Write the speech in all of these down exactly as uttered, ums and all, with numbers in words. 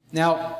Now,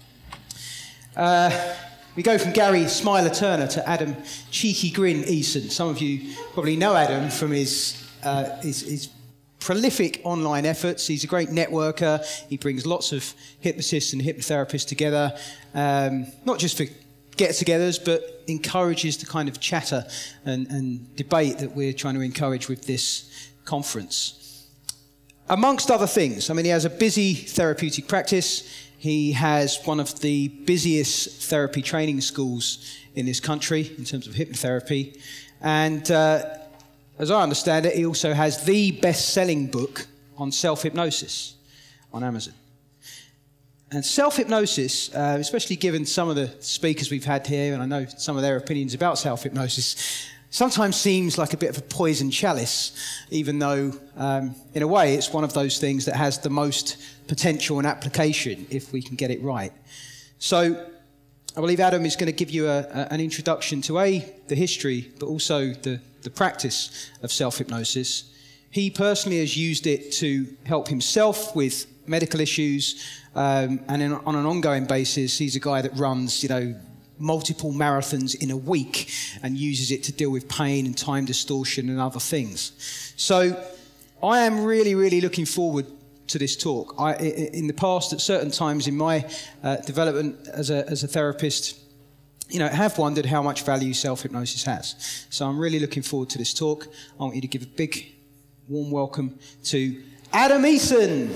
uh, we go from Gary Smiler Turner to Adam Cheeky Grin Eason. Some of you probably know Adam from his, uh, his, his prolific online efforts. He's a great networker. He brings lots of hypnotists and hypnotherapists together, um, not just for get-togethers, but encourages the kind of chatter and, and debate that we're trying to encourage with this conference. Amongst other things, I mean, he has a busy therapeutic practice. He has one of the busiest therapy training schools in this country in terms of hypnotherapy. And uh, as I understand it, he also has the best-selling book on self-hypnosis on Amazon. And self-hypnosis, uh, especially given some of the speakers we've had here, and I know some of their opinions about self-hypnosis, sometimes seems like a bit of a poison chalice, even though, um, in a way, it's one of those things that has the most potential and application if we can get it right. So I believe Adam is going to give you a, a, an introduction to A, the history, but also the, the practice of self-hypnosis. He personally has used it to help himself with medical issues, um, and in, on an ongoing basis, he's a guy that runs, you know, multiple marathons in a week and uses it to deal with pain and time distortion and other things. So I am really, really looking forward to this talk. I, in the past, at certain times in my uh, development as a, as a therapist, you know, I have wondered how much value self-hypnosis has. So I'm really looking forward to this talk. I want you to give a big, warm welcome to Adam Eason.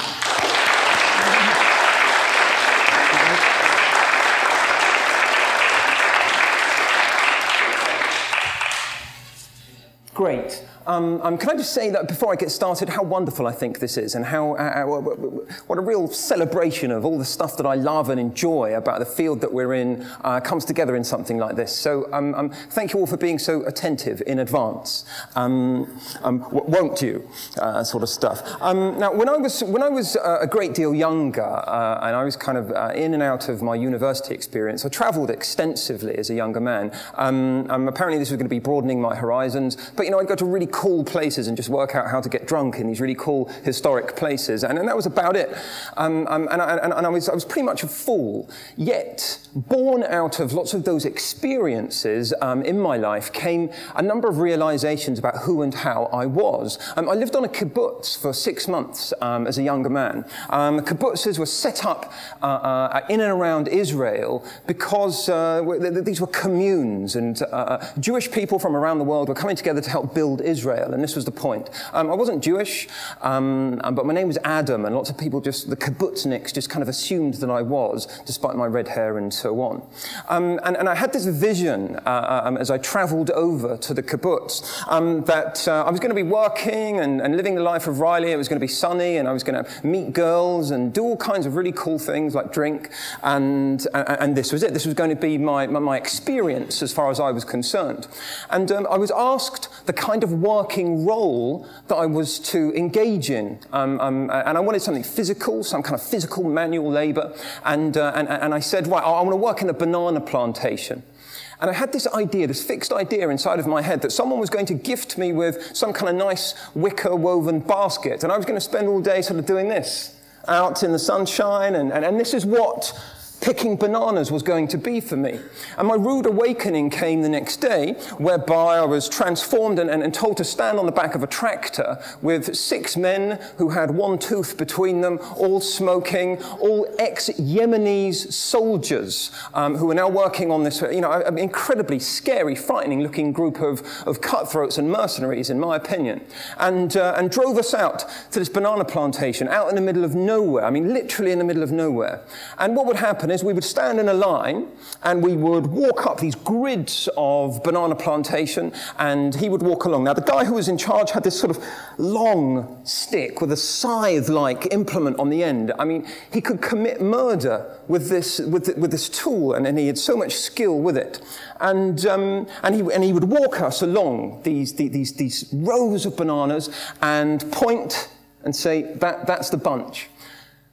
Great. Um, um, can I just say that before I get started, how wonderful I think this is, and how uh, what a real celebration of all the stuff that I love and enjoy about the field that we're in uh, comes together in something like this. So um, um, thank you all for being so attentive in advance. Um, um, won't you? Uh, sort of stuff. Um, now, when I was when I was uh, a great deal younger, uh, and I was kind of uh, in and out of my university experience, I travelled extensively as a younger man. Um, um, apparently, this was going to be broadening my horizons, but you know, I'd go to really cool places and just work out how to get drunk in these really cool historic places, and, and that was about it. Um, um, and I, and, and I, was, I was pretty much a fool. Yet, born out of lots of those experiences um, in my life came a number of realizations about who and how I was. Um, I lived on a kibbutz for six months um, as a younger man. Um, kibbutzes were set up uh, uh, in and around Israel because uh, these were communes, and uh, Jewish people from around the world were coming together to help build Israel. Israel, and this was the point. Um, I wasn't Jewish, um, but my name was Adam, and lots of people just, the kibbutzniks, just kind of assumed that I was, despite my red hair and so on. Um, and, and I had this vision uh, um, as I traveled over to the kibbutz um, that uh, I was going to be working and, and living the life of Riley. It was going to be sunny, and I was going to meet girls and do all kinds of really cool things like drink, and, and, and this was it. This was going to be my, my, my experience as far as I was concerned. And um, I was asked the kind of working role that I was to engage in. Um, um, and I wanted something physical, some kind of physical manual labor. And, uh, and, and I said, right, I want to work in a banana plantation. And I had this idea, this fixed idea inside of my head that someone was going to gift me with some kind of nice wicker woven basket. And I was going to spend all day sort of doing this, out in the sunshine. And, and, and this is what picking bananas was going to be for me. And my rude awakening came the next day, whereby I was transformed and, and, and told to stand on the back of a tractor with six men who had one tooth between them, all smoking, all ex-Yemenis soldiers um, who were now working on this, you know, an incredibly scary, frightening-looking group of, of cutthroats and mercenaries, in my opinion, and, uh, and drove us out to this banana plantation, out in the middle of nowhere, I mean, literally in the middle of nowhere. And what would happen is we would stand in a line and we would walk up these grids of banana plantation, and he would walk along. Now, the guy who was in charge had this sort of long stick with a scythe-like implement on the end. I mean, he could commit murder with this, with, with this tool, and, and he had so much skill with it. And, um, and, he, and he would walk us along these, these, these rows of bananas and point and say, that, that's the bunch.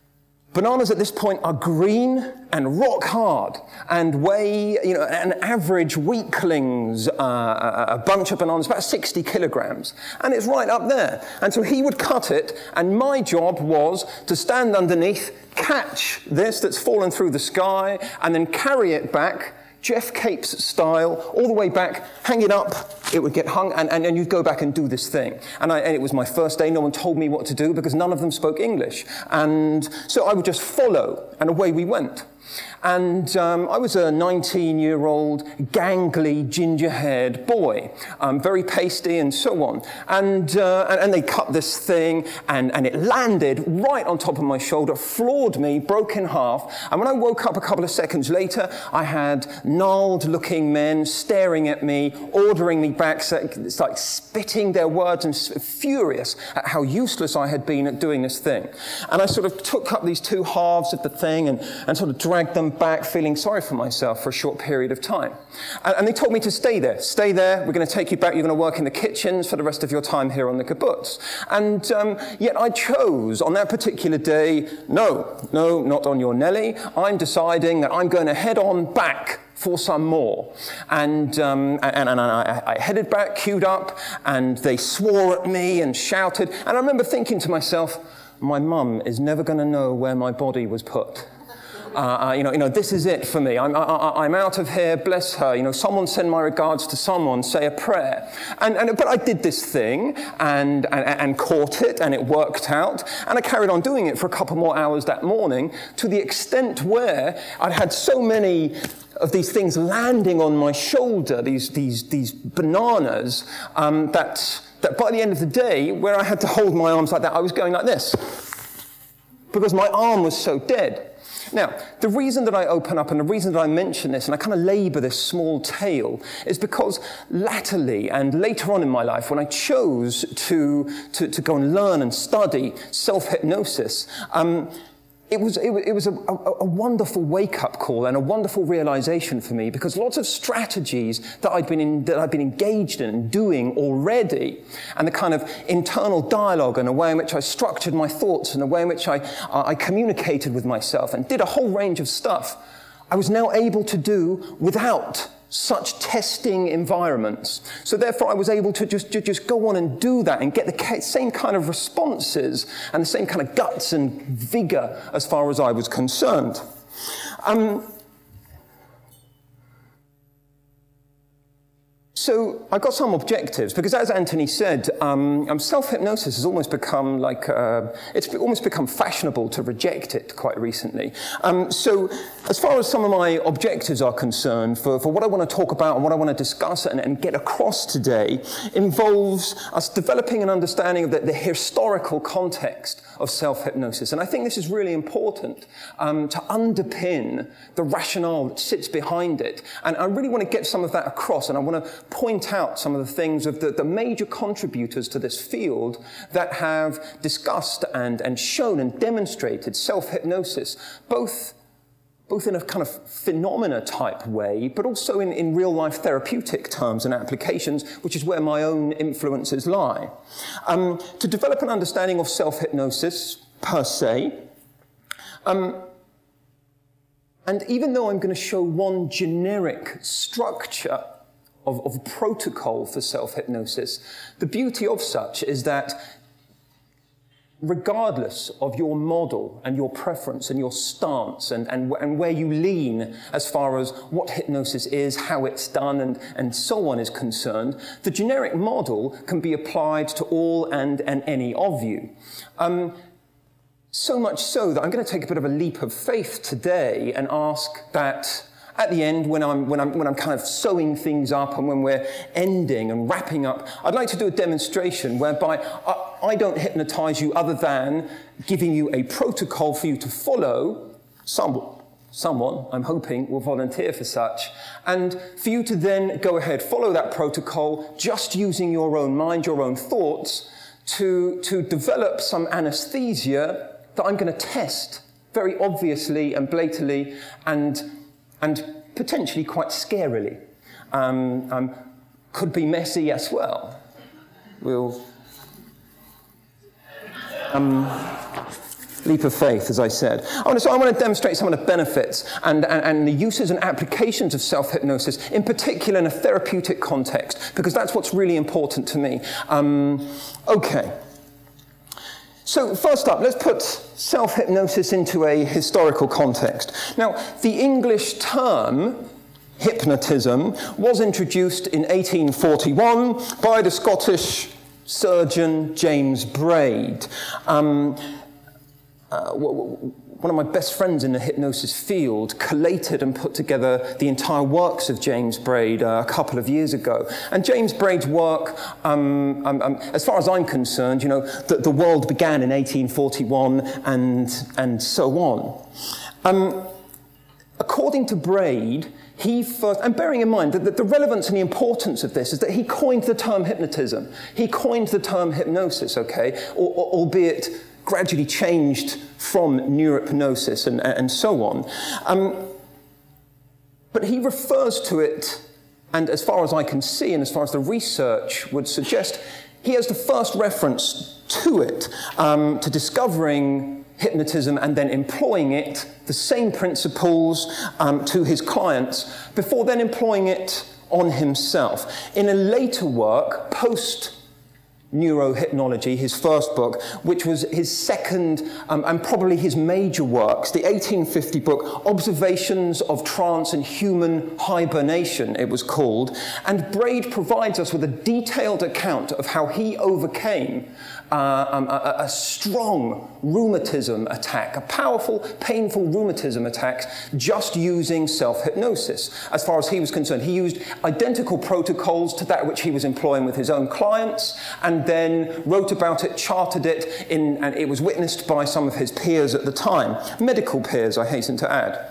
Bananas at this point are green and rock hard and weigh, you know, an average weakling's uh, a bunch of bananas, about sixty kilograms. And it's right up there. And so he would cut it, and my job was to stand underneath, catch this that's fallen through the sky, and then carry it back, Jeff Capes style, all the way back, hang it up, it would get hung, and, and, and you'd go back and do this thing. And, I, and it was my first day, no one told me what to do because none of them spoke English. And so I would just follow, and away we went. And um, I was a nineteen-year-old, gangly, ginger-haired boy, um, very pasty and so on. And, uh, and, and they cut this thing, and, and it landed right on top of my shoulder, floored me, broke in half. And when I woke up a couple of seconds later, I had gnarled-looking men staring at me, ordering me back. So it's like spitting their words and furious at how useless I had been at doing this thing. And I sort of took up these two halves of the thing and, and sort of dragged them back, feeling sorry for myself for a short period of time. And, and they told me to stay there. Stay there. We're going to take you back. You're going to work in the kitchens for the rest of your time here on the kibbutz. And um, yet I chose on that particular day, no, no, not on your Nelly. I'm deciding that I'm going to head on back for some more. And, um, and, and I, I headed back, queued up, and they swore at me and shouted. And I remember thinking to myself, my mum is never going to know where my body was put. Uh, uh, you know, you know, this is it for me. I'm, I, I'm out of here, bless her. You know, someone send my regards to someone, say a prayer. And, and, but I did this thing and, and, and caught it, and it worked out. And I carried on doing it for a couple more hours that morning, to the extent where I'd had so many of these things landing on my shoulder, these, these, these bananas, um, that, that by the end of the day, where I had to hold my arms like that, I was going like this, because my arm was so dead. Now, the reason that I open up and the reason that I mention this and I kind of labour this small tale is because latterly and later on in my life, when I chose to, to, to go and learn and study self-hypnosis, um, It was, it was, it was a, a, a wonderful wake-up call and a wonderful realization for me, because lots of strategies that I'd been in, that I'd been engaged in and doing already, and the kind of internal dialogue and the way in which I structured my thoughts and the way in which I, uh, I communicated with myself and did a whole range of stuff, I was now able to do without such testing environments. So therefore I was able to just, to just go on and do that and get the same kind of responses and the same kind of guts and vigor as far as I was concerned. Um, So I got some objectives, because as Anthony said, um, um, self-hypnosis has almost become like, uh, it's almost become fashionable to reject it quite recently. Um, so as far as some of my objectives are concerned, for, for what I want to talk about and what I want to discuss and, and get across today, involves us developing an understanding of the, the historical context of self-hypnosis. And I think this is really important um, to underpin the rationale that sits behind it. And I really want to get some of that across, and I want to point out some of the things of the, the major contributors to this field that have discussed and, and shown and demonstrated self-hypnosis, both, both in a kind of phenomena type way, but also in, in real life therapeutic terms and applications, which is where my own influences lie. Um, to develop an understanding of self-hypnosis per se, um, and even though I'm going to show one generic structure Of, of protocol for self-hypnosis, the beauty of such is that regardless of your model and your preference and your stance and, and, and where you lean as far as what hypnosis is, how it's done, and, and so on is concerned, the generic model can be applied to all and, and any of you. Um, so much so that I'm going to take a bit of a leap of faith today and ask that at the end, when I'm, when, I'm, when I'm kind of sewing things up and when we're ending and wrapping up, I'd like to do a demonstration whereby I, I don't hypnotize you other than giving you a protocol for you to follow. Some, someone, I'm hoping, will volunteer for such. And for you to then go ahead, follow that protocol, just using your own mind, your own thoughts, to, to develop some anesthesia that I'm going to test very obviously and blatantly and and potentially quite scarily. Um, um, could be messy as well. We'll... Um, leap of faith, as I said. I want to, so I want to demonstrate some of the benefits and, and, and the uses and applications of self-hypnosis, in particular in a therapeutic context, because that's what's really important to me. Um, okay. So first up, let's put self-hypnosis into a historical context. Now, the English term hypnotism was introduced in eighteen forty-one by the Scottish surgeon James Braid. Um, uh, one of my best friends in the hypnosis field collated and put together the entire works of James Braid uh, a couple of years ago. And James Braid's work, um, um, um, as far as I'm concerned, you know, the, the world began in eighteen forty-one and, and so on. Um, according to Braid, he first, and bearing in mind that the, the relevance and the importance of this is that he coined the term hypnotism. He coined the term hypnosis, okay, or, or, albeit gradually changed from neurohypnosis and, and so on. Um, but he refers to it, and as far as I can see, and as far as the research would suggest, he has the first reference to it, um, to discovering hypnotism and then employing it, the same principles um, to his clients, before then employing it on himself. In a later work, post Neurohypnology, his first book, which was his second um, and probably his major works, the eighteen fifty book, Observations of Trance and Human Hibernation, it was called. And Braid provides us with a detailed account of how he overcame uh, um, a, a strong rheumatism attack, a powerful, painful rheumatism attack, just using self-hypnosis. As far as he was concerned, he used identical protocols to that which he was employing with his own clients, and then wrote about it, charted it, in, and it was witnessed by some of his peers at the time, medical peers, I hasten to add.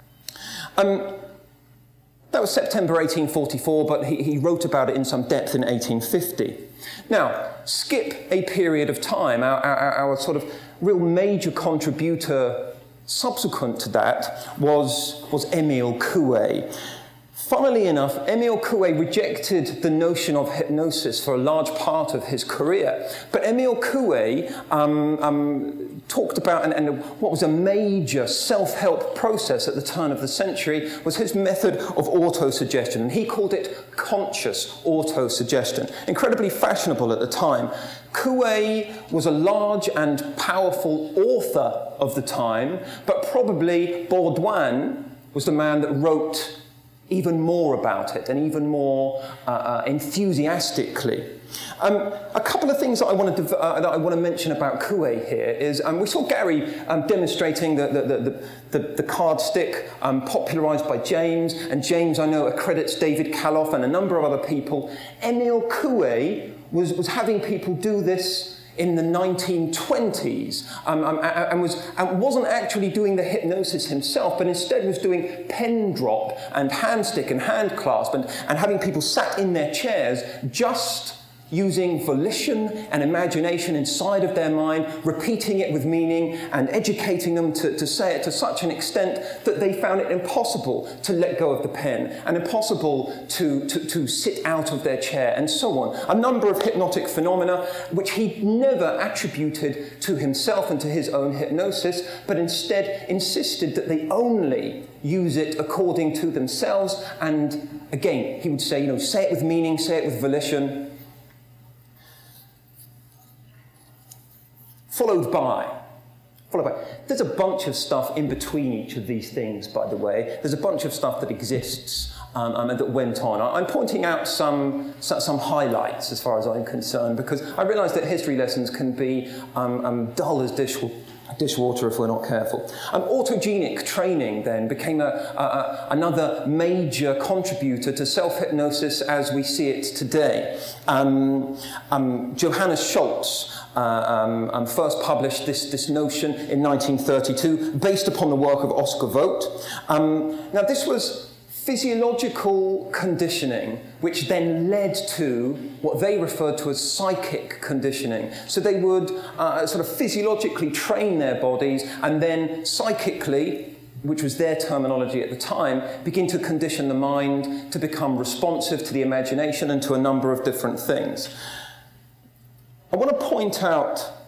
Um, that was September eighteen forty-four, but he, he wrote about it in some depth in eighteen fifty. Now, skip a period of time. Our, our, our sort of real major contributor subsequent to that was, was Émile Coué. Funnily enough, Émile Coué rejected the notion of hypnosis for a large part of his career. But Émile Coué um, um, talked about, and, and what was a major self-help process at the turn of the century was his method of autosuggestion. And he called it conscious autosuggestion. Incredibly fashionable at the time. Coué was a large and powerful author of the time, but probably Baudouin was the man that wrote even more about it, and even more uh, uh, enthusiastically. Um, a couple of things that I want to uh, that I want to mention about Coué here is um, we saw Gary um, demonstrating the the, the, the, the card stick um, popularised by James, and James, I know, accredits David Kaloff and a number of other people. Émile Coué was was having people do this in the nineteen twenties, um, um, and, was, and wasn't actually doing the hypnosis himself, but instead was doing pen drop and hand stick and hand clasp, and, and having people sat in their chairs just using volition and imagination inside of their mind, repeating it with meaning and educating them to, to say it to such an extent that they found it impossible to let go of the pen and impossible to, to, to sit out of their chair and so on. A number of hypnotic phenomena which he never attributed to himself and to his own hypnosis, but instead insisted that they only use it according to themselves. And again, he would say, you know, say it with meaning, say it with volition. Followed by, followed by, there's a bunch of stuff in between each of these things, by the way. There's a bunch of stuff that exists um, um, and that went on. I'm pointing out some, some highlights as far as I'm concerned, because I realise that history lessons can be um, um, dull as dish dishwater if we're not careful. Um, autogenic training then became a, a, a, another major contributor to self-hypnosis as we see it today. Um, um, Johannes Schultz uh, um, um, first published this, this notion in nineteen thirty-two based upon the work of Oscar Vogt. Um, now this was physiological conditioning, which then led to what they referred to as psychic conditioning. So they would uh, sort of physiologically train their bodies and then psychically, which was their terminology at the time, begin to condition the mind to become responsive to the imagination and to a number of different things. I want to point out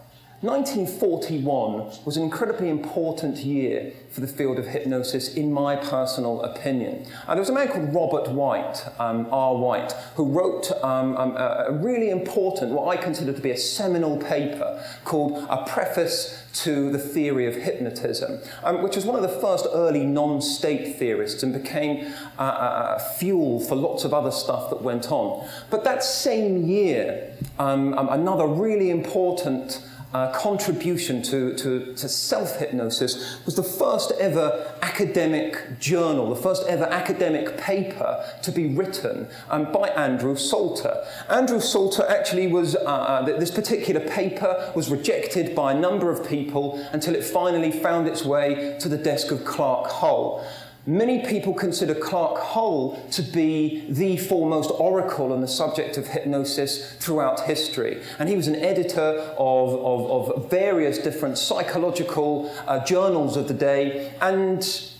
nineteen forty-one was an incredibly important year for the field of hypnosis, in my personal opinion. Uh, there was a man called Robert White, um, R. White, who wrote um, um, a really important, what I consider to be a seminal paper called A Preface to the Theory of Hypnotism, um, which was one of the first early non-state theorists and became uh, uh, fuel for lots of other stuff that went on. But that same year, um, um, another really important Uh, contribution to, to, to self-hypnosis was the first ever academic journal, the first ever academic paper to be written um, by Andrew Salter. Andrew Salter actually was, uh, this particular paper was rejected by a number of people until it finally found its way to the desk of Clark Hull. Many people consider Clark Hull to be the foremost oracle on the subject of hypnosis throughout history. And he was an editor of, of, of various different psychological uh, journals of the day. And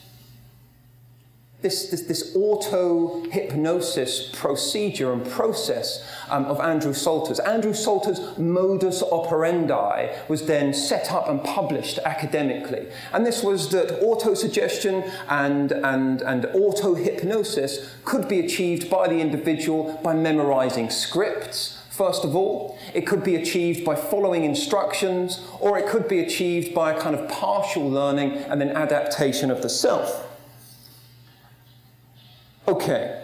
this, this, this auto-hypnosis procedure and process um, of Andrew Salter's. Andrew Salter's modus operandi was then set up and published academically. And this was that auto-suggestion and, and, and auto-hypnosis could be achieved by the individual by memorizing scripts. First of all, it could be achieved by following instructions, or it could be achieved by a kind of partial learning and then adaptation of the self. Okay.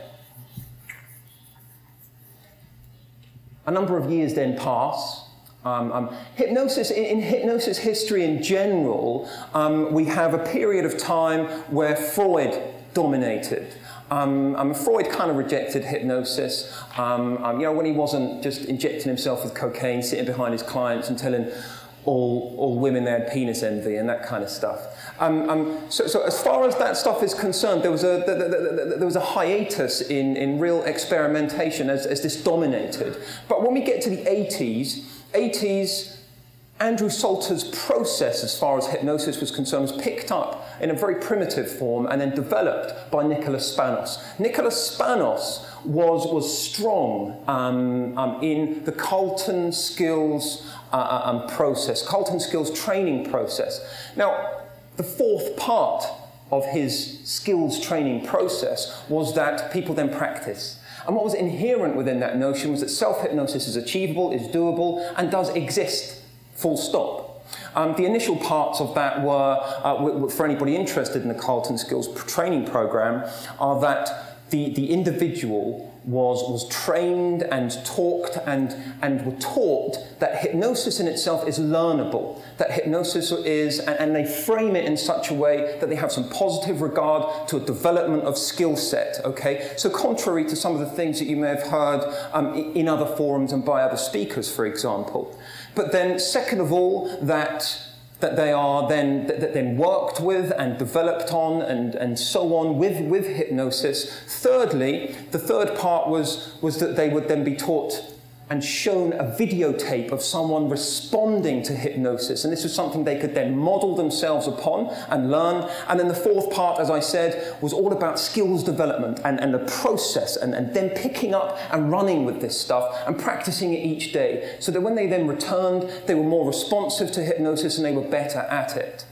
A number of years then pass. Um, um, hypnosis, in, in hypnosis history in general, um, we have a period of time where Freud dominated. Um, um, Freud kind of rejected hypnosis. Um, um, you know, when he wasn't just injecting himself with cocaine, sitting behind his clients and telling all, all women they had penis envy and that kind of stuff. Um, um, so, so as far as that stuff is concerned, there was a, there, there, there was a hiatus in, in real experimentation as, as this dominated. But when we get to the eighties, eighties, Andrew Salter's process as far as hypnosis was concerned was picked up in a very primitive form and then developed by Nicholas Spanos. Nicholas Spanos was, was strong um, um, in the Carlton skills uh, um, process, Carlton skills training process. Now, the fourth part of his skills training process was that people then practice. And what was inherent within that notion was that self-hypnosis is achievable, is doable, and does exist, full stop. Um, the initial parts of that were, uh, for anybody interested in the Carlton Skills training program, are that the, the individual was, was trained and talked and, and were taught that hypnosis in itself is learnable, that hypnosis is, and, and they frame it in such a way that they have some positive regard to a development of skill set, okay? So contrary to some of the things that you may have heard um, in other forums and by other speakers, for example. But then, second of all, that that they are then, that, that then worked with and developed on and, and so on with, with hypnosis. Thirdly, the third part was, was that they would then be taught and shown a videotape of someone responding to hypnosis. And this was something they could then model themselves upon and learn. And then the fourth part, as I said, was all about skills development and, and the process and, and then picking up and running with this stuff and practicing it each day. So that when they then returned, they were more responsive to hypnosis and they were better at it.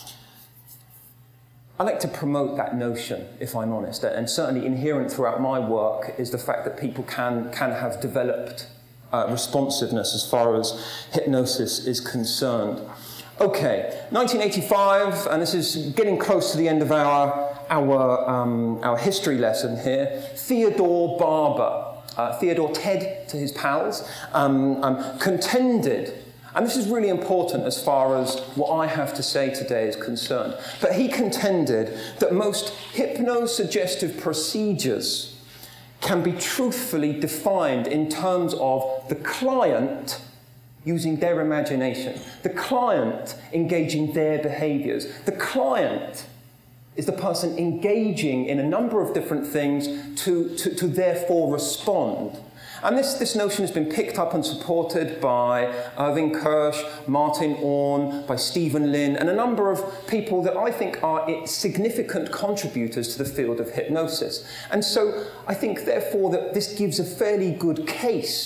I like to promote that notion, if I'm honest, and certainly inherent throughout my work is the fact that people can, can have developed Uh, responsiveness as far as hypnosis is concerned. Okay, nineteen eighty-five, and this is getting close to the end of our, our, um, our history lesson here. Theodore Barber, uh, Theodore Ted to his pals, um, um, contended, and this is really important as far as what I have to say today is concerned, but he contended that most hypnosuggestive procedures can be truthfully defined in terms of the client using their imagination, the client engaging their behaviors. The client is the person engaging in a number of different things to, to, to therefore respond. And this, this notion has been picked up and supported by Irving Kirsch, Martin Orn, by Stephen Lin, and a number of people that I think are significant contributors to the field of hypnosis. And so I think, therefore, that this gives a fairly good case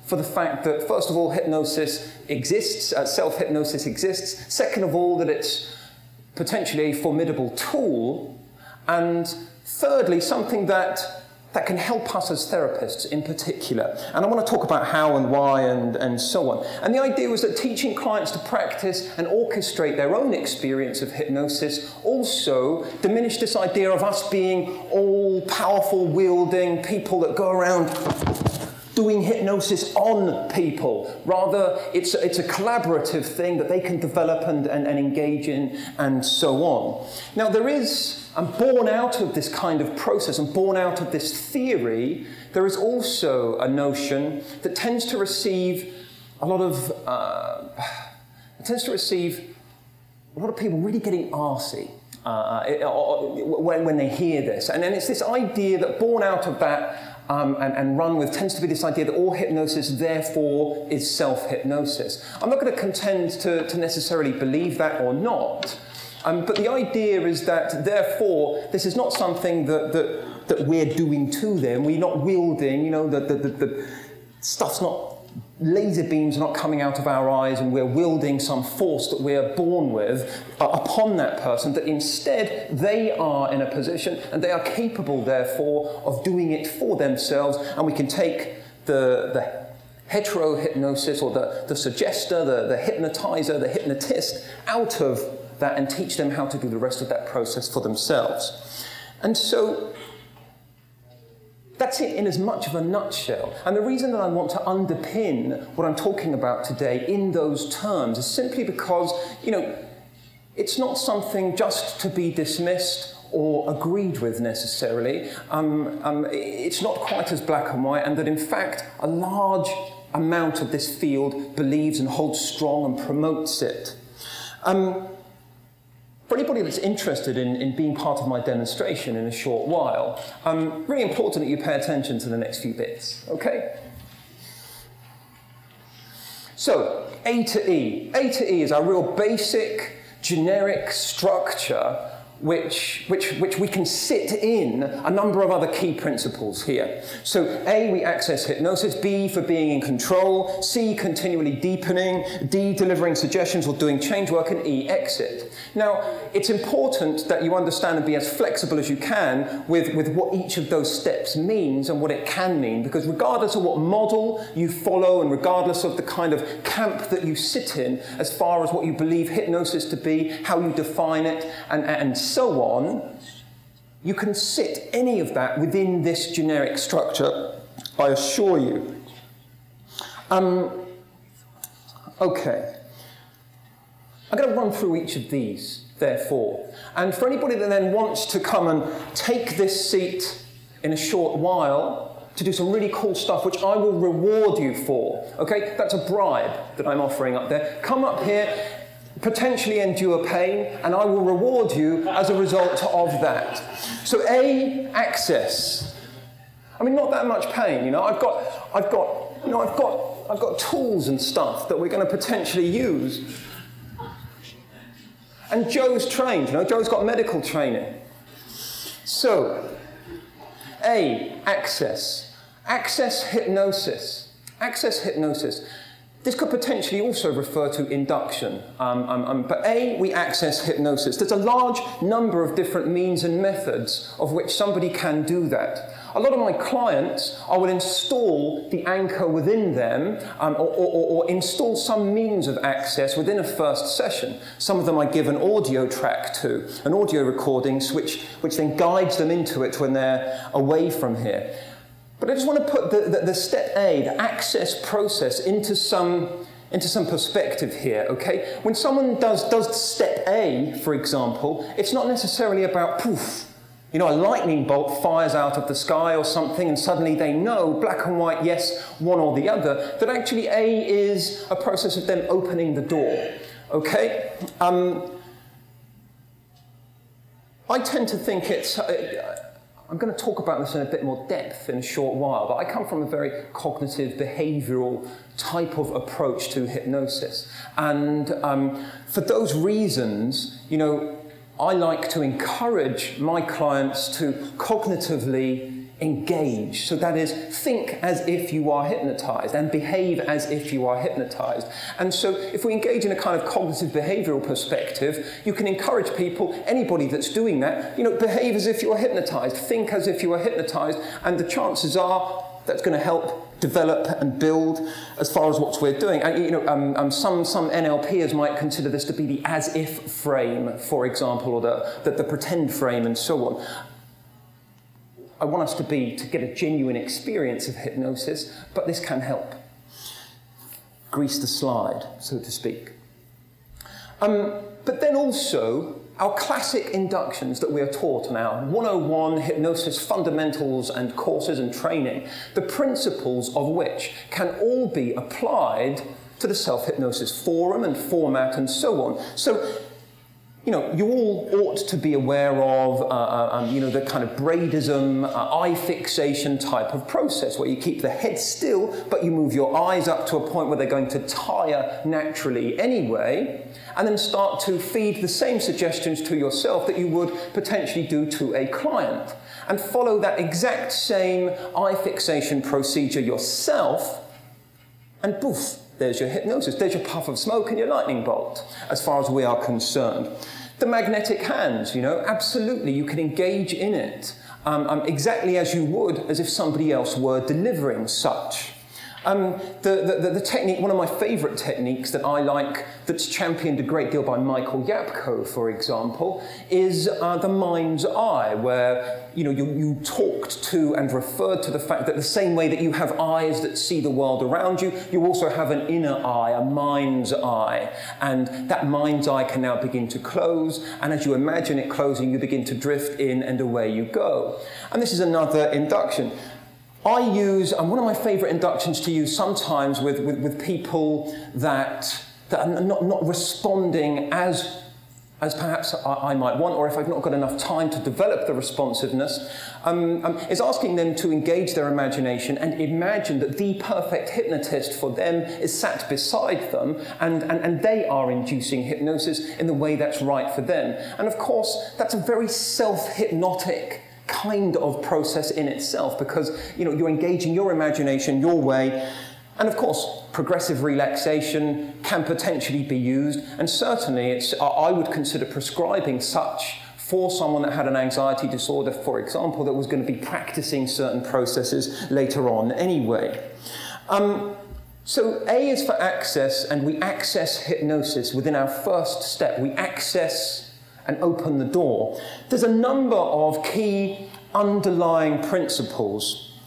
for the fact that, first of all, hypnosis exists, uh, self-hypnosis exists. Second of all, that it's potentially a formidable tool. And thirdly, something that, that can help us as therapists in particular. And I want to talk about how and why and, and so on. And the idea was that teaching clients to practice and orchestrate their own experience of hypnosis also diminished this idea of us being all-powerful, wielding people that go around doing hypnosis on people. Rather, it's, it's a collaborative thing that they can develop and, and, and engage in and so on. Now, there is, and born out of this kind of process and born out of this theory, there is also a notion that tends to receive a lot of, uh, it tends to receive a lot of people really getting arsy uh, when, when they hear this. And then it's this idea that born out of that Um, and, and run with tends to be this idea that all hypnosis, therefore, is self-hypnosis. I'm not going to contend to, to necessarily believe that or not, um, but the idea is that, therefore, this is not something that, that, that we're doing to them. We're not wielding, you know, the, the, the, the stuff's not, laser beams are not coming out of our eyes and we're wielding some force that we're born with uh, upon that person, that instead they are in a position and they are capable, therefore, of doing it for themselves, and we can take the, the hetero-hypnosis or the, the suggester, the, the hypnotizer, the hypnotist out of that and teach them how to do the rest of that process for themselves. And so that's it in as much of a nutshell. And the reason that I want to underpin what I'm talking about today in those terms is simply because, you know, it's not something just to be dismissed or agreed with necessarily. Um, um, it's not quite as black and white, and that in fact a large amount of this field believes and holds strong and promotes it. Um, For anybody that's interested in, in being part of my demonstration in a short while, um, really important that you pay attention to the next few bits, okay? So, A to E. A to E is our real basic, generic structure which, which, which we can sit in a number of other key principles here. So A, we access hypnosis, B, for being in control, C, continually deepening, D, delivering suggestions or doing change work, and E, exit. Now, it's important that you understand and be as flexible as you can with, with what each of those steps means and what it can mean, because regardless of what model you follow and regardless of the kind of camp that you sit in as far as what you believe hypnosis to be, how you define it, and, and so on, you can sit any of that within this generic structure, I assure you. Um, okay. I'm going to run through each of these, therefore. And for anybody that then wants to come and take this seat in a short while to do some really cool stuff, which I will reward you for, okay? That's a bribe that I'm offering up there. Come up here, potentially endure pain, and I will reward you as a result of that. So A, access. I mean, not that much pain, you know. I've got, I've got, you know, I've got, I've got tools and stuff that we're going to potentially use. And Joe's trained, you know. Joe's got medical training. So, A, access. Access hypnosis. Access hypnosis. This could potentially also refer to induction, um, um, um, but A, we access hypnosis. There's a large number of different means and methods of which somebody can do that. A lot of my clients, I will install the anchor within them um, or, or, or install some means of access within a first session. Some of them I give an audio track to, an audio recording which, which then guides them into it when they're away from here. But I just want to put the, the, the step A, the access process, into some, into some perspective here, okay? When someone does, does step A, for example, it's not necessarily about poof, you know, a lightning bolt fires out of the sky or something and suddenly they know, black and white, yes, one or the other, that actually A is a process of them opening the door, okay? Um, I tend to think it's... Uh, I'm going to talk about this in a bit more depth in a short while, but I come from a very cognitive, behavioral type of approach to hypnosis. And um, for those reasons, you know, I like to encourage my clients to cognitively engage. So that is, think as if you are hypnotized and behave as if you are hypnotized. And so if we engage in a kind of cognitive behavioral perspective, you can encourage people, anybody that's doing that, you know, behave as if you are hypnotized, think as if you are hypnotized, and the chances are that's going to help develop and build as far as what we're doing. And, you know, um, um, some, some N L Pers might consider this to be the as-if frame, for example, or the, the, the pretend frame and so on. I want us to be, to get a genuine experience of hypnosis, but this can help. Grease the slide, so to speak. Um, but then also, our classic inductions that we are taught in our one oh one hypnosis fundamentals and courses and training, the principles of which can all be applied to the self-hypnosis forum and format and so on. So, you know, you all ought to be aware of, uh, uh, um, you know, the kind of Braidism, uh, eye fixation type of process, where you keep the head still, but you move your eyes up to a point where they're going to tire naturally anyway, and then start to feed the same suggestions to yourself that you would potentially do to a client, and follow that exact same eye fixation procedure yourself, and poof, there's your hypnosis, there's your puff of smoke and your lightning bolt, as far as we are concerned. The magnetic hands, you know, absolutely, you can engage in it um, um, exactly as you would as if somebody else were delivering such. Um, the, the, the technique, one of my favourite techniques that I like, that's championed a great deal by Michael Yapko, for example, is uh, the mind's eye, where you know you, you talked to and referred to the fact that the same way that you have eyes that see the world around you, you also have an inner eye, a mind's eye, and that mind's eye can now begin to close, and as you imagine it closing, you begin to drift in and away you go. And this is another induction. I use, and one of my favourite inductions to use sometimes with, with, with people that, that are not, not responding as, as perhaps I, I might want, or if I've not got enough time to develop the responsiveness, um, um, is asking them to engage their imagination and imagine that the perfect hypnotist for them is sat beside them, and, and, and they are inducing hypnosis in the way that's right for them. And of course, that's a very self-hypnotic kind of process in itself, because you know you're engaging your imagination your way, and of course progressive relaxation can potentially be used, and certainly it's I would consider prescribing such for someone that had an anxiety disorder, for example, that was going to be practicing certain processes later on anyway. Um, so A is for access, and we access hypnosis within our first step. We access and open the door. There's a number of key underlying principles.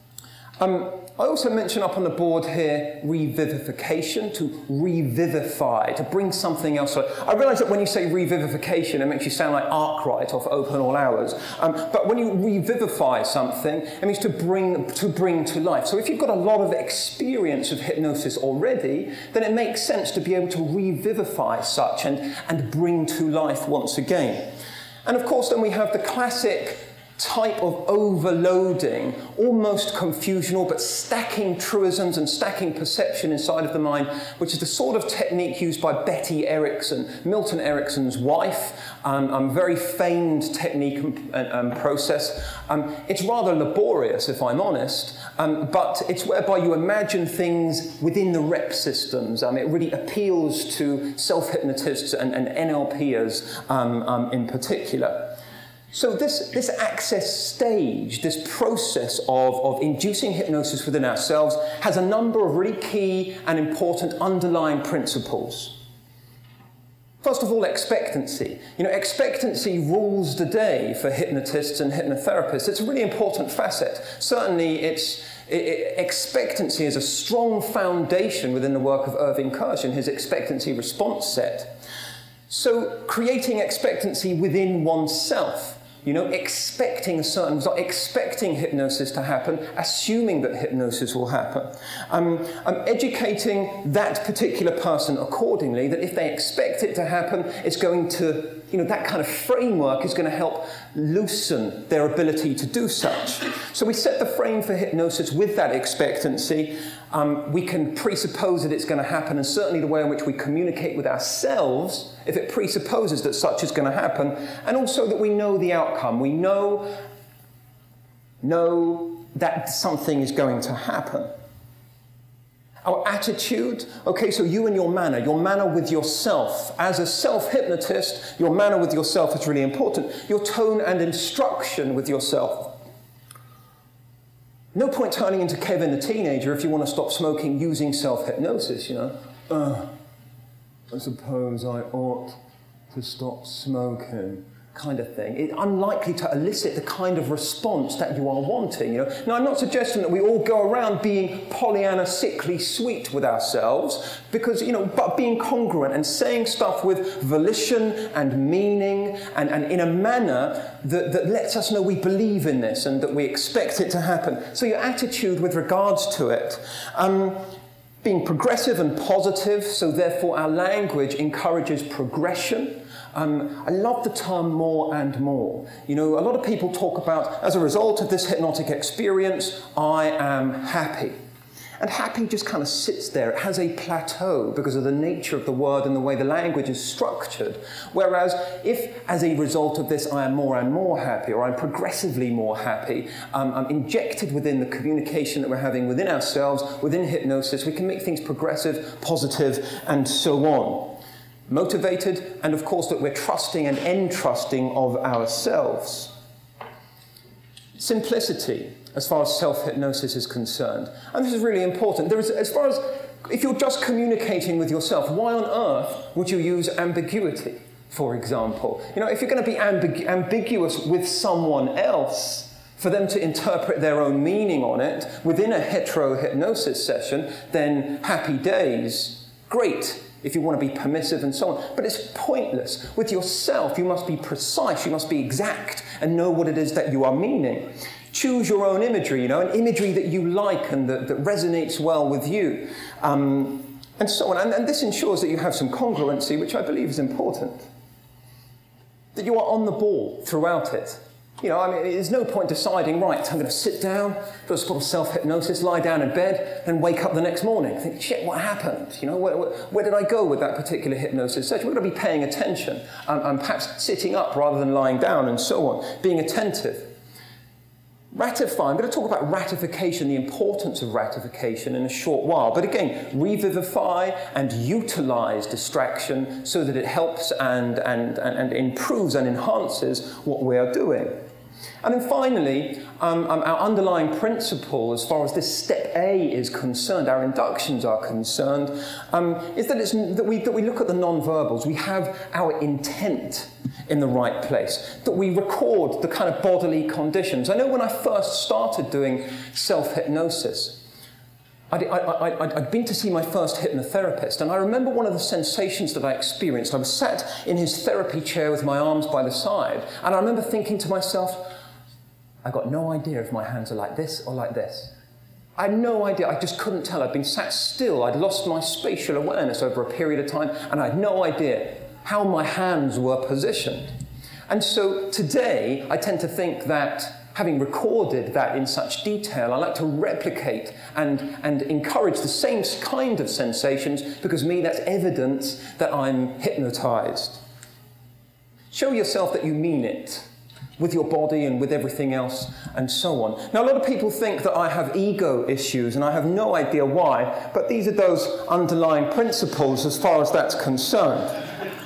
Um, I also mention up on the board here revivification, to revivify, to bring something else. So I realise that when you say revivification, it makes you sound like Arkwright off Open All Hours. Um, but when you revivify something, it means to bring, to bring to life. So if you've got a lot of experience of hypnosis already, then it makes sense to be able to revivify such and, and bring to life once again. And of course, then we have the classic type of overloading, almost confusional, but stacking truisms and stacking perception inside of the mind, which is the sort of technique used by Betty Erickson, Milton Erickson's wife, um, um, very famed technique and, and, and process. Um, it's rather laborious, if I'm honest, um, but it's whereby you imagine things within the rep systems. Um, it really appeals to self-hypnotists and, and N L Pers um, um, in particular. So this, this access stage, this process of, of inducing hypnosis within ourselves, has a number of really key and important underlying principles. First of all, expectancy. You know, expectancy rules the day for hypnotists and hypnotherapists. It's a really important facet. Certainly, it's, it, it, expectancy is a strong foundation within the work of Irving Kirsch in his expectancy response set. So creating expectancy within oneself, you know, expecting a certain result, expecting hypnosis to happen, assuming that hypnosis will happen. Um, I'm educating that particular person accordingly, that if they expect it to happen, it's going to, you know, that kind of framework is going to help loosen their ability to do such. So we set the frame for hypnosis with that expectancy. Um, we can presuppose that it's going to happen, and certainly the way in which we communicate with ourselves, if it presupposes that such is going to happen, and also that we know the outcome. We know know that something is going to happen. Our attitude, okay, so you and your manner, your manner with yourself. As a self-hypnotist, your manner with yourself is really important. Your tone and instruction with yourself. No point turning into Kevin the teenager if you want to stop smoking using self-hypnosis, you know. Uh, I suppose I ought to stop smoking, kind of thing. It's unlikely to elicit the kind of response that you are wanting, you know. Now, I'm not suggesting that we all go around being Pollyanna sickly sweet with ourselves, because, you know, but being congruent and saying stuff with volition and meaning and, and in a manner that, that lets us know we believe in this and that we expect it to happen. So your attitude with regards to it, um, being progressive and positive, so therefore our language encourages progression. Um, I love the term more and more. You know, a lot of people talk about, as a result of this hypnotic experience, I am happy. And happy just kind of sits there. It has a plateau because of the nature of the word and the way the language is structured. Whereas if, as a result of this, I am more and more happy, or I'm progressively more happy, um, I'm injected within the communication that we're having within ourselves, within hypnosis, we can make things progressive, positive, and so on. Motivated, and of course that we're trusting and entrusting of ourselves. Simplicity, as far as self-hypnosis is concerned. And this is really important. There is, as far as, if you're just communicating with yourself, why on earth would you use ambiguity, for example? You know, if you're going to be ambigu ambiguous with someone else, for them to interpret their own meaning on it within a hetero-hypnosis session, then happy days, great. If you want to be permissive and so on. But it's pointless. With yourself, you must be precise, you must be exact, and know what it is that you are meaning. Choose your own imagery, you know, an imagery that you like and that, that resonates well with you, um, and so on. And, and this ensures that you have some congruency, which I believe is important. That you are on the ball throughout it. You know, I mean, there's no point deciding, right, I'm going to sit down, do a spot of self-hypnosis, lie down in bed, and wake up the next morning. Think, shit, what happened? You know, where, where, where did I go with that particular hypnosis session? We're going to be paying attention, um, and perhaps sitting up rather than lying down, and so on, being attentive. Ratify, I'm going to talk about ratification, the importance of ratification in a short while. But again, revivify and utilize distraction so that it helps and, and, and, and improves and enhances what we are doing. And then finally, um, um, our underlying principle as far as this step A is concerned, our inductions are concerned, um, is that, it's, that, we, that we look at the non-verbals. We have our intent in the right place, that we record the kind of bodily conditions. I know when I first started doing self-hypnosis, I'd, I, I, I'd been to see my first hypnotherapist, and I remember one of the sensations that I experienced. I was sat in his therapy chair with my arms by the side, and I remember thinking to myself, I've got no idea if my hands are like this or like this. I had no idea, I just couldn't tell. I'd been sat still, I'd lost my spatial awareness over a period of time, and I had no idea how my hands were positioned. And so today, I tend to think that having recorded that in such detail, I like to replicate and, and encourage the same kind of sensations, because me, that's evidence that I'm hypnotized. Show yourself that you mean it, with your body and with everything else and so on. Now, a lot of people think that I have ego issues, and I have no idea why, but these are those underlying principles as far as that's concerned.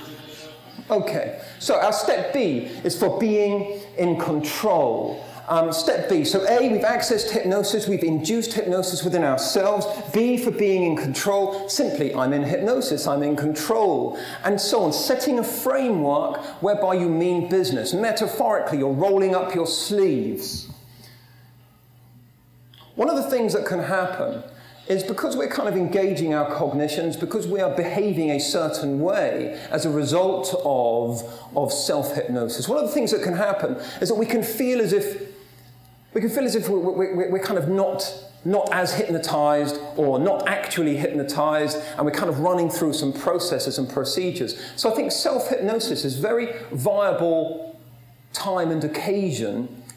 Okay, so our step B is for being in control. Um, step B, so A, we've accessed hypnosis, we've induced hypnosis within ourselves. B, for being in control, simply, I'm in hypnosis, I'm in control, and so on. Setting a framework whereby you mean business. Metaphorically, you're rolling up your sleeves. One of the things that can happen is because we're kind of engaging our cognitions, because we are behaving a certain way as a result of, of self-hypnosis, one of the things that can happen is that we can feel as if we can feel as if we're, we're, we're kind of not, not as hypnotized or not actually hypnotized, and we're kind of running through some processes and procedures. So I think self-hypnosis is a very viable time and occasion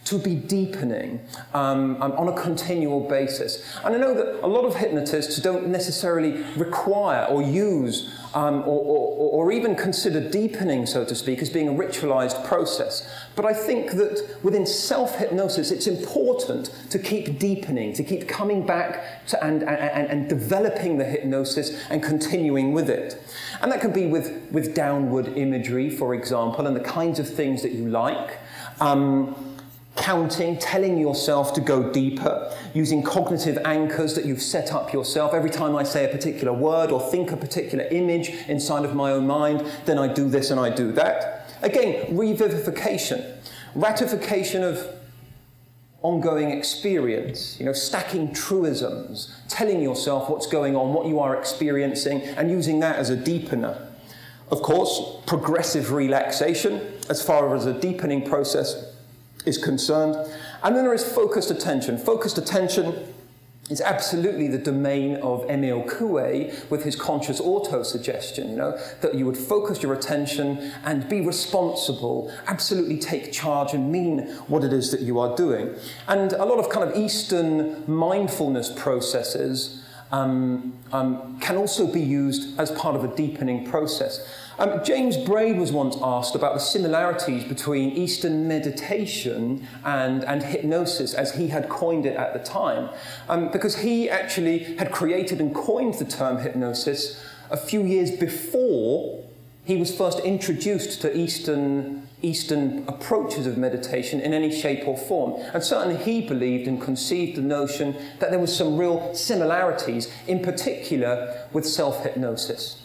to be deepening um, um, on a continual basis. And I know that a lot of hypnotists don't necessarily require or use um, or, or, or even consider deepening, so to speak, as being a ritualized process. But I think that within self-hypnosis, it's important to keep deepening, to keep coming back to and, and, and developing the hypnosis and continuing with it. And that can be with, with downward imagery, for example, and the kinds of things that you like. Um, Counting, telling yourself to go deeper, using cognitive anchors that you've set up yourself. Every time I say a particular word or think a particular image inside of my own mind, then I do this and I do that. Again, revivification, ratification of ongoing experience, you know, stacking truisms, telling yourself what's going on, what you are experiencing, and using that as a deepener. Of course, progressive relaxation, as far as a deepening process is concerned. And then there is focused attention. Focused attention is absolutely the domain of Emile Coué with his conscious auto-suggestion, you know, that you would focus your attention and be responsible, absolutely take charge and mean what it is that you are doing. And a lot of kind of Eastern mindfulness processes um, um, can also be used as part of a deepening process. Um, James Braid was once asked about the similarities between Eastern meditation and, and hypnosis, as he had coined it at the time, um, because he actually had created and coined the term hypnosis a few years before he was first introduced to Eastern, Eastern approaches of meditation in any shape or form. And certainly he believed and conceived the notion that there was some real similarities, in particular with self-hypnosis.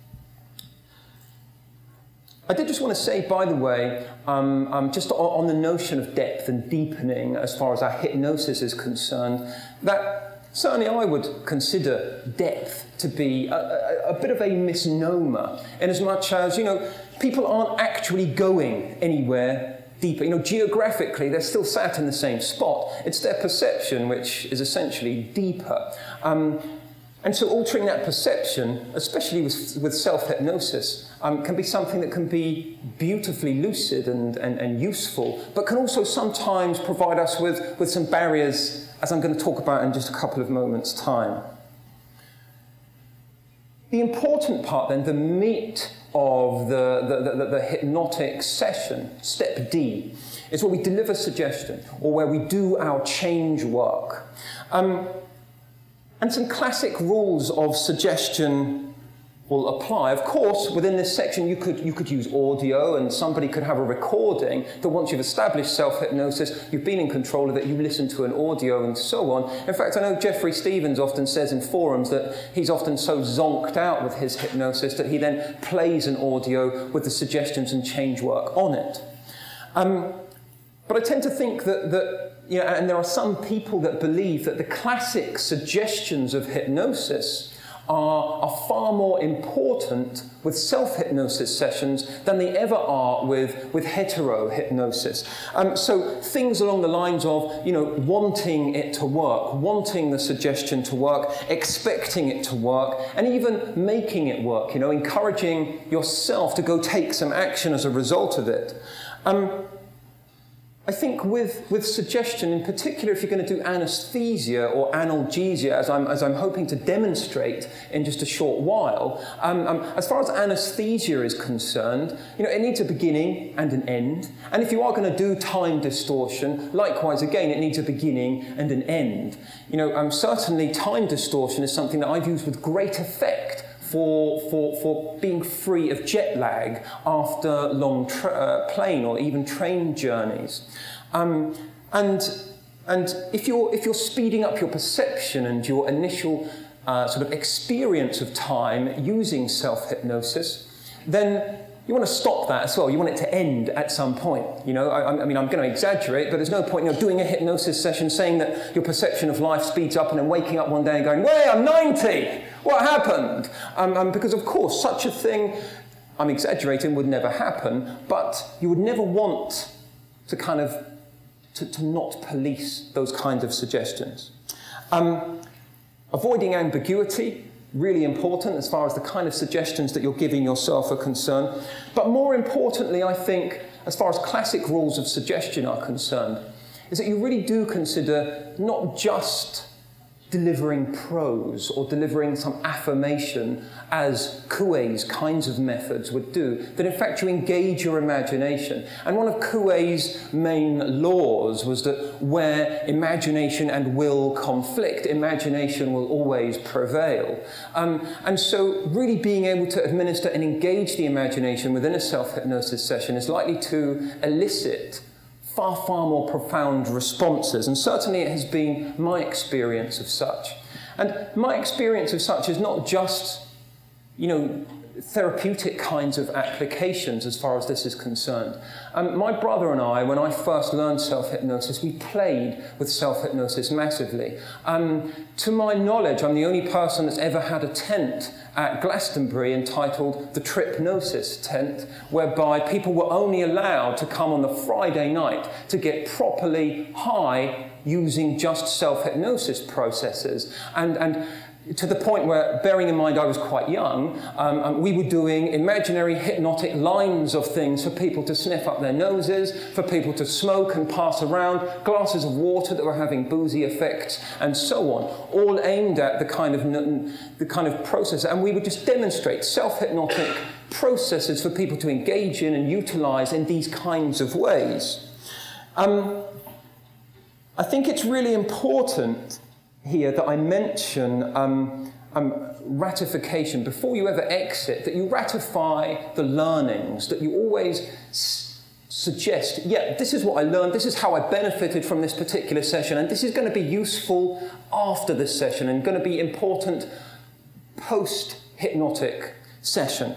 I did just want to say, by the way, um, um, just on, on the notion of depth and deepening as far as our hypnosis is concerned, that certainly I would consider depth to be a, a, a bit of a misnomer, in as much as, you know, people aren't actually going anywhere deeper. You know, geographically, they're still sat in the same spot. It's their perception which is essentially deeper. Um, And so altering that perception, especially with, with self-hypnosis, um, can be something that can be beautifully lucid and, and, and useful, but can also sometimes provide us with, with some barriers, as I'm going to talk about in just a couple of moments' time. The important part then, the meat of the, the, the, the hypnotic session, step D, is where we deliver suggestion, or where we do our change work. Um, And some classic rules of suggestion will apply. Of course, within this section, you could, you could use audio, and somebody could have a recording that once you've established self-hypnosis, you've been in control of it, you listen to an audio and so on. In fact, I know Jeffrey Stevens often says in forums that he's often so zonked out with his hypnosis that he then plays an audio with the suggestions and change work on it. Um, but I tend to think that, that you know, and there are some people that believe that the classic suggestions of hypnosis are, are far more important with self-hypnosis sessions than they ever are with, with hetero-hypnosis. Um, so things along the lines of, you know, wanting it to work, wanting the suggestion to work, expecting it to work, and even making it work, you know, encouraging yourself to go take some action as a result of it. Um, I think with, with suggestion, in particular if you're going to do anesthesia or analgesia, as I'm, as I'm hoping to demonstrate in just a short while, um, um, as far as anesthesia is concerned, you know, it needs a beginning and an end. And if you are going to do time distortion, likewise, again, it needs a beginning and an end. You know, um, certainly time distortion is something that I've used with great effect For, for, for being free of jet lag after long tra uh, plane or even train journeys. Um, and and if, you're, if you're speeding up your perception and your initial uh, sort of experience of time using self-hypnosis, then you want to stop that as well. You want it to end at some point. You know, I, I mean, I'm going to exaggerate, but there's no point, you know, doing a hypnosis session saying that your perception of life speeds up and then waking up one day and going, "Wait, I'm ninety! What happened?" Um, um, because, of course, such a thing, I'm exaggerating, would never happen, but you would never want to kind of, to, to not police those kinds of suggestions. Um, avoiding ambiguity. Really important as far as the kind of suggestions that you're giving yourself are concerned. But more importantly, I think, as far as classic rules of suggestion are concerned, is that you really do consider not just delivering prose or delivering some affirmation as Coué's kinds of methods would do, that in fact you engage your imagination. And one of Coué's main laws was that where imagination and will conflict, imagination will always prevail. Um, and so really being able to administer and engage the imagination within a self-hypnosis session is likely to elicit far, far more profound responses, and certainly it has been my experience of such. And my experience of such is not just, you know, therapeutic kinds of applications as far as this is concerned. Um, my brother and I, when I first learned self-hypnosis, we played with self-hypnosis massively. Um, to my knowledge, I'm the only person that's ever had a tent at Glastonbury entitled the Tripnosis tent, whereby people were only allowed to come on the Friday night to get properly high using just self-hypnosis processes. And, and to the point where, bearing in mind I was quite young, um, um, we were doing imaginary hypnotic lines of things for people to sniff up their noses, for people to smoke and pass around, glasses of water that were having boozy effects, and so on, all aimed at the kind of, the kind of process. And we would just demonstrate self-hypnotic processes for people to engage in and utilize in these kinds of ways. Um, I think it's really important here that I mention um, um, ratification. Before you ever exit, that you ratify the learnings, that you always s suggest, yeah, this is what I learned, this is how I benefited from this particular session, and this is going to be useful after this session and going to be important post-hypnotic session.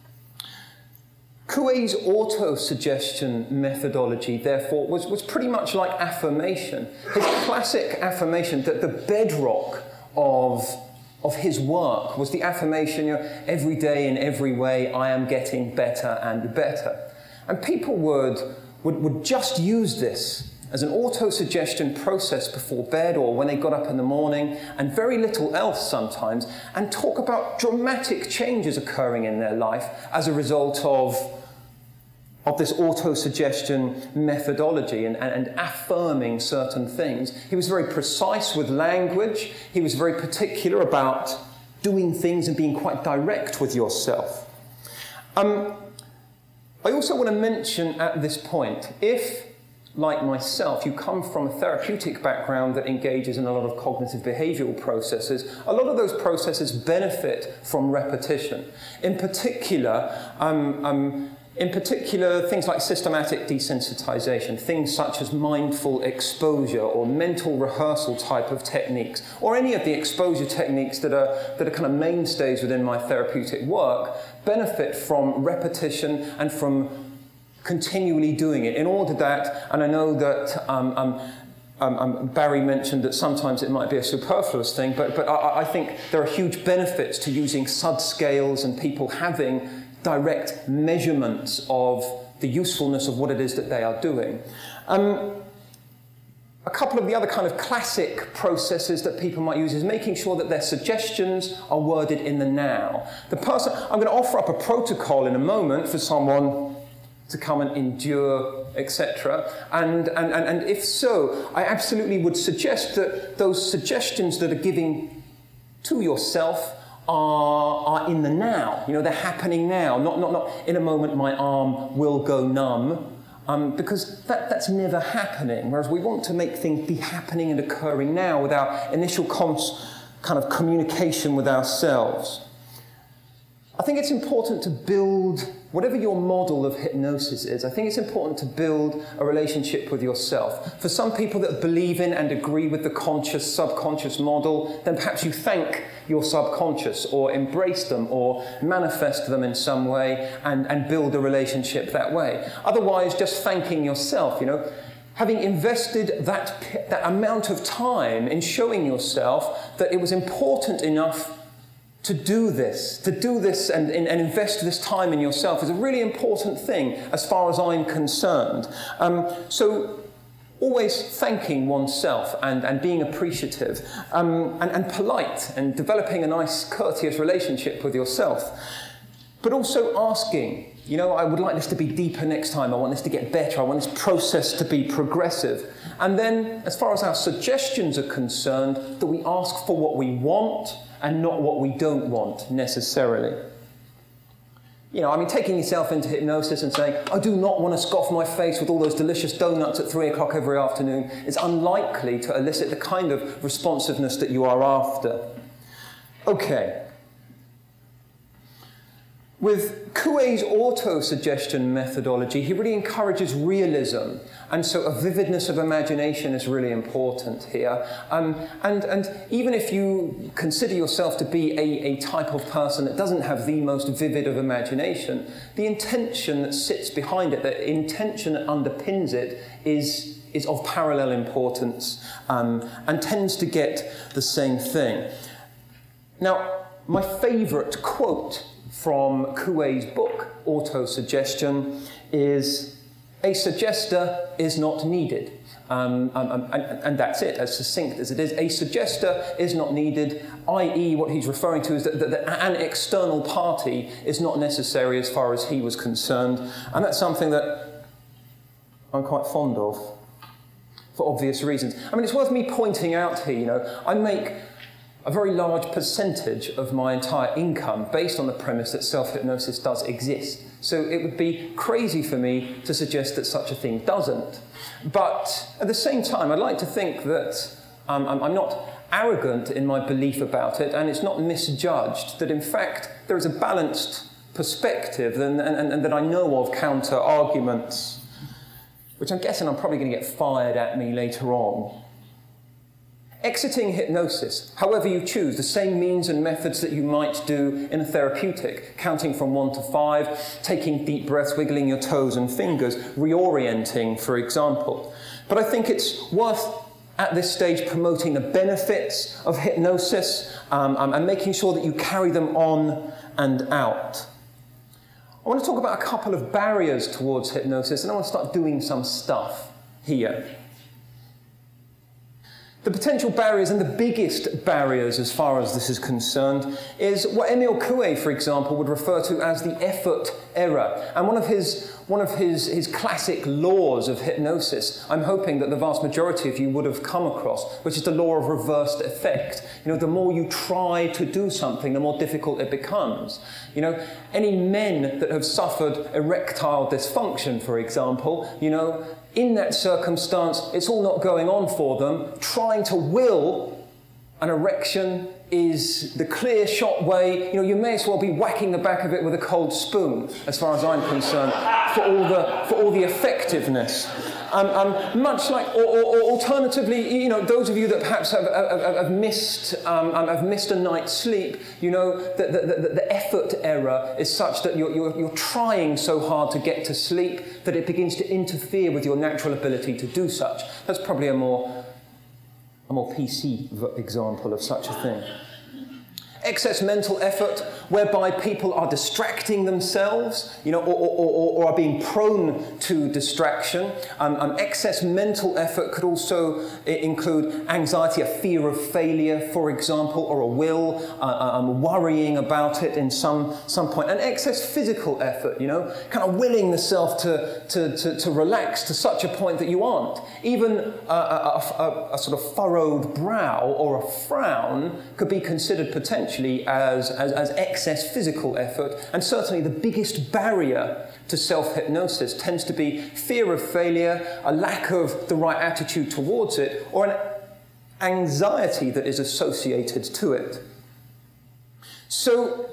Coué's auto-suggestion methodology, therefore, was, was pretty much like affirmation. His classic affirmation, that the bedrock of, of his work was the affirmation, you know, every day in every way I am getting better and better. And people would, would, would just use this as an auto-suggestion process before bed or when they got up in the morning, and very little else sometimes, and talk about dramatic changes occurring in their life as a result of of this auto-suggestion methodology and, and, and affirming certain things. He was very precise with language. He was very particular about doing things and being quite direct with yourself. Um, I also want to mention at this point, if, like myself, you come from a therapeutic background that engages in a lot of cognitive behavioral processes, a lot of those processes benefit from repetition. In particular, um, um, In particular, things like systematic desensitization, things such as mindful exposure or mental rehearsal type of techniques, or any of the exposure techniques that are, that are kind of mainstays within my therapeutic work, benefit from repetition and from continually doing it in order that, and I know that um, um, Um, um, Barry mentioned that sometimes it might be a superfluous thing, but, but I, I think there are huge benefits to using subscales and people having direct measurements of the usefulness of what it is that they are doing. Um, a couple of the other kind of classic processes that people might use is making sure that their suggestions are worded in the now. The person, I'm going to offer up a protocol in a moment for someone to come and endure, et cetera. And, and, and, and if so, I absolutely would suggest that those suggestions that are giving to yourself are, are in the now. You know, they're happening now, not, not, not in a moment my arm will go numb, um, because that, that's never happening. Whereas we want to make things be happening and occurring now with our initial cons kind of communication with ourselves. I think it's important to build, whatever your model of hypnosis is, I think it's important to build a relationship with yourself. For some people that believe in and agree with the conscious, subconscious model, then perhaps you thank your subconscious or embrace them or manifest them in some way and, and build a relationship that way. Otherwise, just thanking yourself, you know, having invested that, that amount of time in showing yourself that it was important enough to do this, to do this and, and, and invest this time in yourself is a really important thing as far as I'm concerned. Um, so always thanking oneself and, and being appreciative um, and, and polite and developing a nice, courteous relationship with yourself. But also asking you know, I would like this to be deeper next time. I want this to get better. I want this process to be progressive. And then, as far as our suggestions are concerned, that we ask for what we want and not what we don't want necessarily. You know, I mean, taking yourself into hypnosis and saying, I do not want to scoff my face with all those delicious donuts at three o'clock every afternoon is unlikely to elicit the kind of responsiveness that you are after. Okay. With Coué's auto-suggestion methodology, he really encourages realism, and so a vividness of imagination is really important here. Um, and, and even if you consider yourself to be a, a type of person that doesn't have the most vivid of imagination, the intention that sits behind it, the intention that underpins it, is, is of parallel importance um, and tends to get the same thing. Now, my favourite quote from Coué's book, Autosuggestion, is, a suggester is not needed. Um, um, and, and that's it, as succinct as it is. A suggester is not needed, that is what he's referring to is that, that, that an external party is not necessary as far as he was concerned. And that's something that I'm quite fond of, for obvious reasons. I mean, it's worth me pointing out here, you know, I make a very large percentage of my entire income based on the premise that self-hypnosis does exist. So it would be crazy for me to suggest that such a thing doesn't. But at the same time, I'd like to think that um, I'm not arrogant in my belief about it, and it's not misjudged, that in fact there is a balanced perspective and, and, and that I know of counter-arguments, which I'm guessing I'm probably going to get fired at me later on. Exiting hypnosis, however you choose, the same means and methods that you might do in a therapeutic, counting from one to five, taking deep breaths, wiggling your toes and fingers, reorienting, for example. But I think it's worth, at this stage, promoting the benefits of hypnosis um, um, and making sure that you carry them on and out. I want to talk about a couple of barriers towards hypnosis, and I want to start doing some stuff here. The potential barriers, and the biggest barriers as far as this is concerned, is what Émile Coué, for example, would refer to as the effort error. And one of his, one of his, his classic laws of hypnosis, I'm hoping that the vast majority of you would have come across, which is the law of reversed effect. You know, the more you try to do something, the more difficult it becomes. You know, any men that have suffered erectile dysfunction, for example, you know, in that circumstance, it's all not going on for them. Trying to will an erection is the clear shot way. You know, you may as well be whacking the back of it with a cold spoon, as far as I'm concerned, for all the, for all the effectiveness. Um, um, much like, or, or, or alternatively, you know, those of you that perhaps have, have, have missed, um, have missed a night's sleep, you know, that the, the, the effort error is such that you're, you're, you're trying so hard to get to sleep that it begins to interfere with your natural ability to do such. That's probably a more, a more P C example of such a thing. Excess mental effort, whereby people are distracting themselves, you know, or, or, or, or are being prone to distraction. Um, um, excess mental effort could also include anxiety, a fear of failure, for example, or a will, uh, um, worrying about it in some, some point. And excess physical effort, you know, kind of willing the self to, to, to, to relax to such a point that you aren't. Even a, a, a, a sort of furrowed brow or a frown could be considered potentially As, as, as excess physical effort, and certainly the biggest barrier to self-hypnosis tends to be fear of failure, a lack of the right attitude towards it, or an anxiety that is associated to it. So,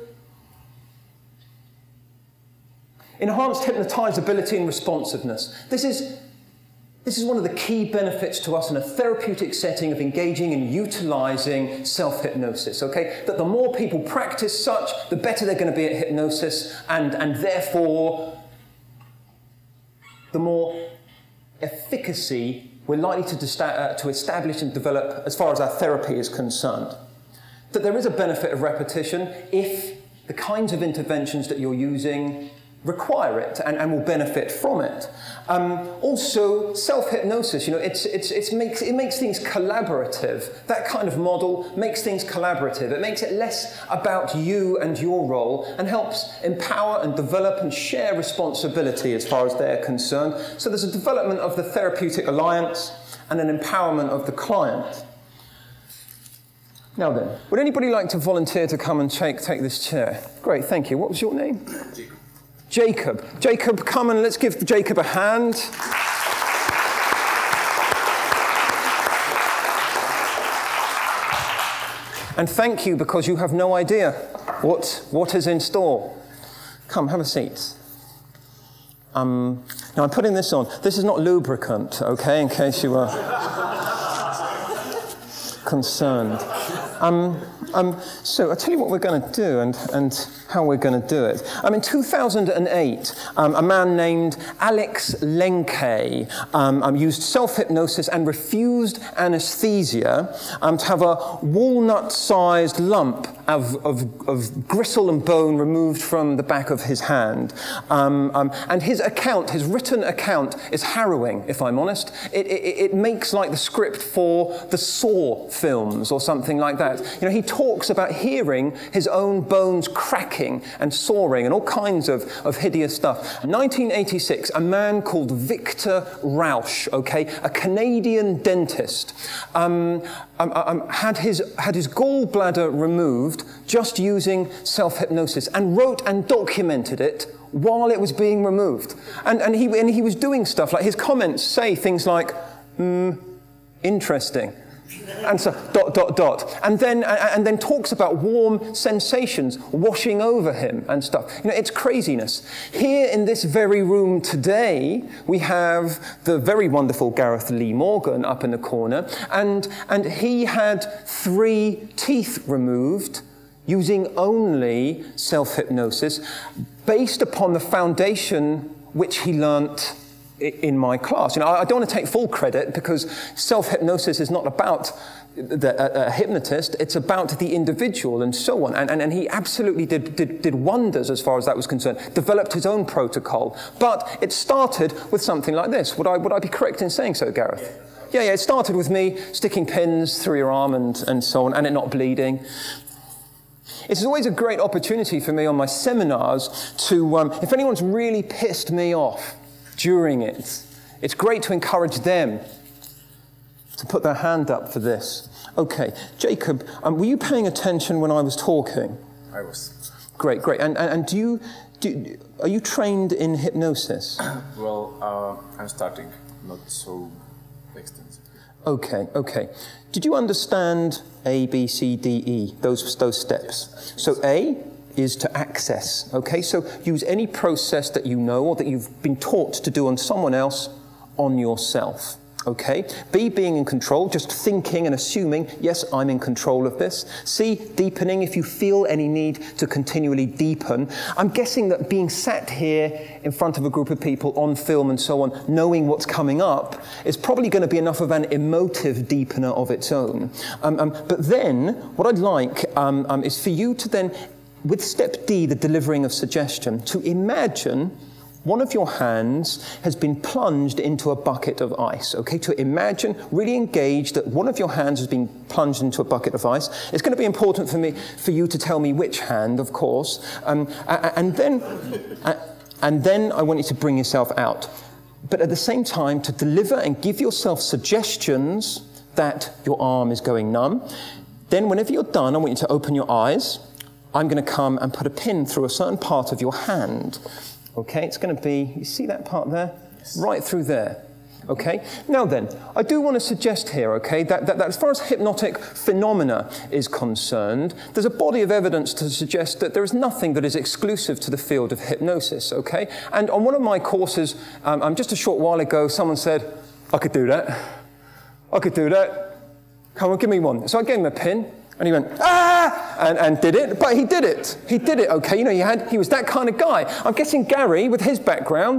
enhanced hypnotizability and responsiveness. This is This is one of the key benefits to us in a therapeutic setting of engaging and utilizing self-hypnosis, okay? That the more people practice such, the better they're going to be at hypnosis, and, and therefore, the more efficacy we're likely to, uh, to establish and develop as far as our therapy is concerned. That there is a benefit of repetition if the kinds of interventions that you're using require it and, and will benefit from it. Um, also, self-hypnosis, you know, it's, it's, it's makes, it makes things collaborative. That kind of model makes things collaborative. It makes it less about you and your role and helps empower and develop and share responsibility as far as they're concerned. So there's a development of the therapeutic alliance and an empowerment of the client. Now then, would anybody like to volunteer to come and take, take this chair? Great, thank you. What was your name? Jacob. Jacob. Jacob, come and let's give Jacob a hand. And thank you, because you have no idea what, what is in store. Come, have a seat. Um, now, I'm putting this on. This is not lubricant, okay, in case you were concerned. Um, um, so I'll tell you what we're going to do and, and how we're going to do it. Um, in two thousand eight, um, a man named Alex Lenke um, um, used self-hypnosis and refused anesthesia um, to have a walnut-sized lump of, of, of gristle and bone removed from the back of his hand. Um, um, and his account, his written account, is harrowing, if I'm honest. It, it, it makes like the script for the Saw films or something like that. You know, he talks about hearing his own bones cracking and sawing and all kinds of, of hideous stuff. nineteen eighty-six, a man called Victor Rausch, okay, a Canadian dentist, um, um, um, had his, had his gallbladder removed just using self-hypnosis and wrote and documented it while it was being removed. And, and, he, and he was doing stuff like, his comments say things like, hmm, interesting. And so, dot, dot, dot. And then, and then talks about warm sensations washing over him and stuff. You know, it's craziness. Here in this very room today, we have the very wonderful Gareth Lee Morgan up in the corner. And, and he had three teeth removed using only self-hypnosis based upon the foundation which he learnt in my class. You know, I don't want to take full credit because self-hypnosis is not about the uh, uh, hypnotist, it's about the individual and so on. And, and, and he absolutely did, did, did wonders as far as that was concerned, developed his own protocol. But it started with something like this. Would I, would I be correct in saying so, Gareth? Yeah, yeah, it started with me sticking pins through your arm and, and so on, and it not bleeding. It's always a great opportunity for me on my seminars to, um, if anyone's really pissed me off during it, it's great to encourage them to put their hand up for this. Okay, Jacob, um, were you paying attention when I was talking? I was. Great, great. And, and, and do you, do, are you trained in hypnosis? Well, uh, I'm starting, not so extensive. Okay, okay. Did you understand A, B, C, D, E, those, those steps? Yes, so A is to access, okay? So use any process that you know or that you've been taught to do on someone else on yourself, okay? B, being in control, just thinking and assuming, yes, I'm in control of this. C, deepening, if you feel any need to continually deepen. I'm guessing that being sat here in front of a group of people on film and so on, knowing what's coming up, is probably going to be enough of an emotive deepener of its own. Um, um, but then, what I'd like um, um, is for you to then, with step D, the delivering of suggestion, to imagine one of your hands has been plunged into a bucket of ice, okay? To imagine, really engage that one of your hands has been plunged into a bucket of ice. It's going to be important for me, for you to tell me which hand, of course. Um, and then, and then I want you to bring yourself out. But at the same time, to deliver and give yourself suggestions that your arm is going numb. Then whenever you're done, I want you to open your eyes. I'm going to come and put a pin through a certain part of your hand. Okay, it's going to be, you see that part there? Yes. Right through there. Okay, now then, I do want to suggest here, okay, that, that, that as far as hypnotic phenomena is concerned, there's a body of evidence to suggest that there is nothing that is exclusive to the field of hypnosis, okay? And on one of my courses, um, um, just a short while ago, someone said, I could do that. I could do that. Come on, give me one. So I gave him a pin. And he went, ah, and, and did it, but he did it. He did it, okay, you know, he, had, he was that kind of guy. I'm guessing Gary, with his background,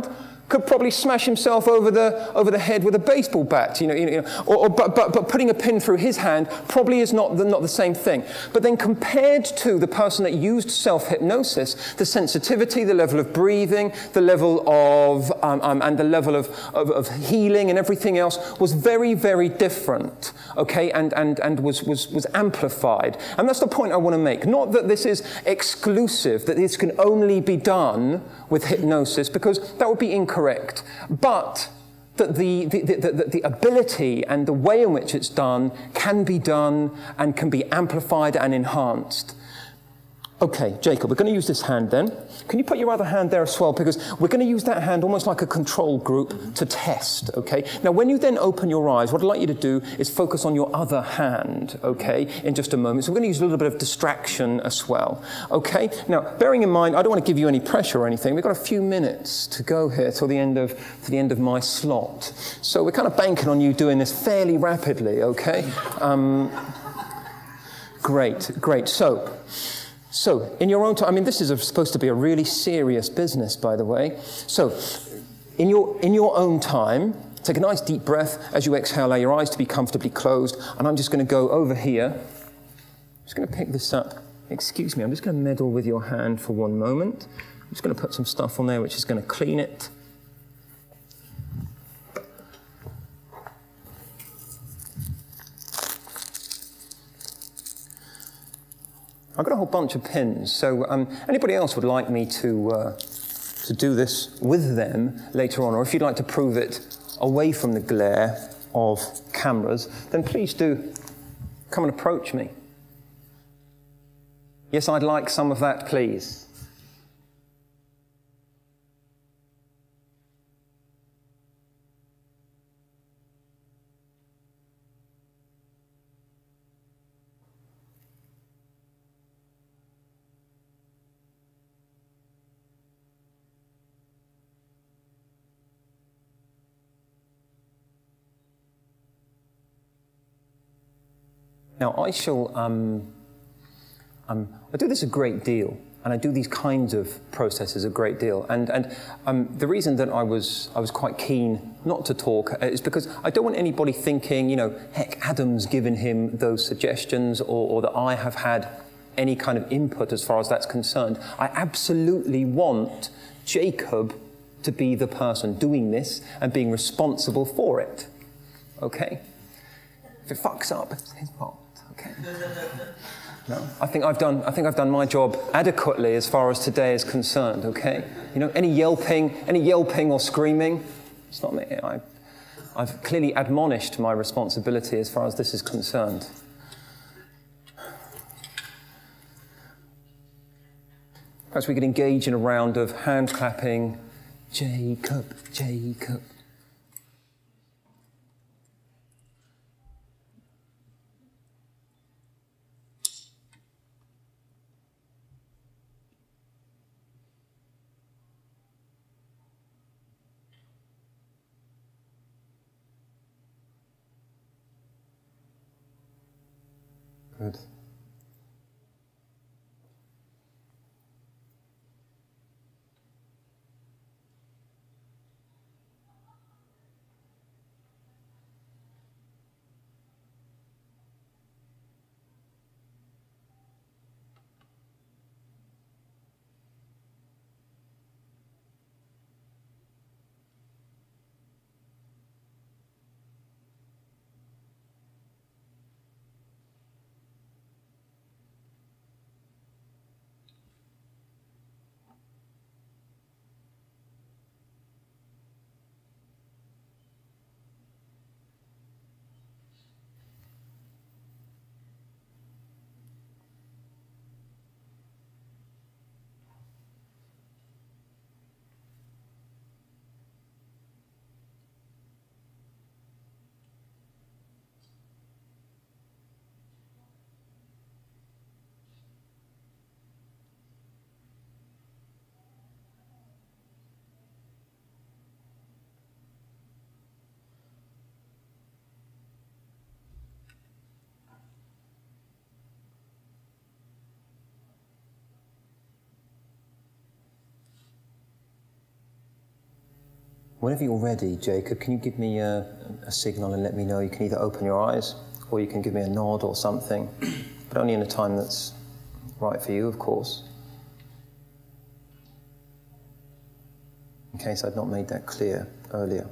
could probably smash himself over the, over the head with a baseball bat, you know, you know or, or, but, but, but putting a pin through his hand probably is not the, not the same thing. But then compared to the person that used self-hypnosis, the sensitivity, the level of breathing, the level of, um, um, and the level of, of, of healing and everything else was very, very different, okay, and, and, and was, was, was amplified. And that's the point I want to make. Not that this is exclusive, that this can only be done with hypnosis, because that would be incorrect. But that the, the, the, the, the ability and the way in which it's done can be done and can be amplified and enhanced. Okay, Jacob, we're going to use this hand then. Can you put your other hand there as well? Because we're going to use that hand almost like a control group to test, okay? Now, when you then open your eyes, what I'd like you to do is focus on your other hand, okay, in just a moment. So we're going to use a little bit of distraction as well, okay? Now, bearing in mind, I don't want to give you any pressure or anything. We've got a few minutes to go here till the end of, to the end of my slot. So we're kind of banking on you doing this fairly rapidly, okay? Um, great, great. So... So, in your own time, I mean, this is a, supposed to be a really serious business, by the way. So, in your, in your own time, take a nice deep breath as you exhale, allow your eyes to be comfortably closed, and I'm just going to go over here. I'm just going to pick this up. Excuse me, I'm just going to meddle with your hand for one moment. I'm just going to put some stuff on there which is going to clean it. I've got a whole bunch of pins, so um, anybody else would like me to, uh, to do this with them later on, or if you'd like to prove it away from the glare of cameras, then please do come and approach me. Yes, I'd like some of that, please. Now, I shall, um, um, I do this a great deal, and I do these kinds of processes a great deal. And, and um, the reason that I was, I was quite keen not to talk is because I don't want anybody thinking, you know, heck, Adam's given him those suggestions, or, or that I have had any kind of input as far as that's concerned. I absolutely want Jacob to be the person doing this and being responsible for it, okay? If it fucks up, it's his fault. Okay. No, I think I've done. I think I've done my job adequately as far as today is concerned. Okay. You know, any yelping, any yelping or screaming, it's not me. I, I've clearly admonished my responsibility as far as this is concerned. Perhaps we could engage in a round of hand clapping. Jacob, Jacob. Good. Whenever you're ready, Jacob, can you give me a, a signal and let me know? You can either open your eyes or you can give me a nod or something, but only in a time that's right for you, of course. In case I'd not made that clear earlier.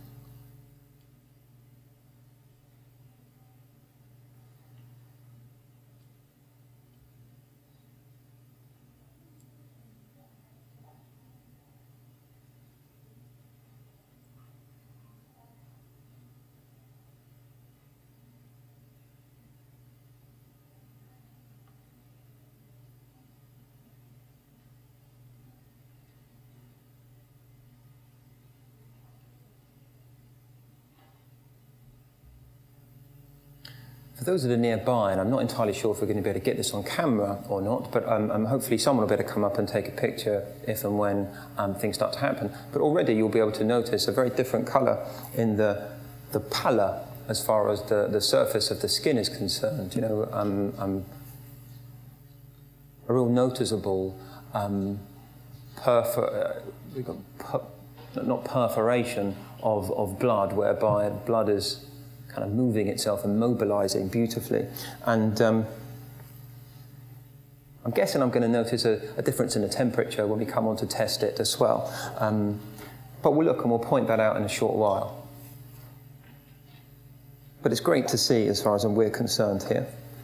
For those that are nearby, and I'm not entirely sure if we're going to be able to get this on camera or not, but um, um, hopefully someone will be able to come up and take a picture if and when um, things start to happen. But already you'll be able to notice a very different colour in the, the pallor as far as the, the surface of the skin is concerned. You know, um, um, a real noticeable um, perfor uh, per not perforation of, of blood, whereby blood is kind of moving itself and mobilizing beautifully. And um, I'm guessing I'm going to notice a, a difference in the temperature when we come on to test it as well. Um, but we'll look and we'll point that out in a short while. But it's great to see as far as we're concerned here.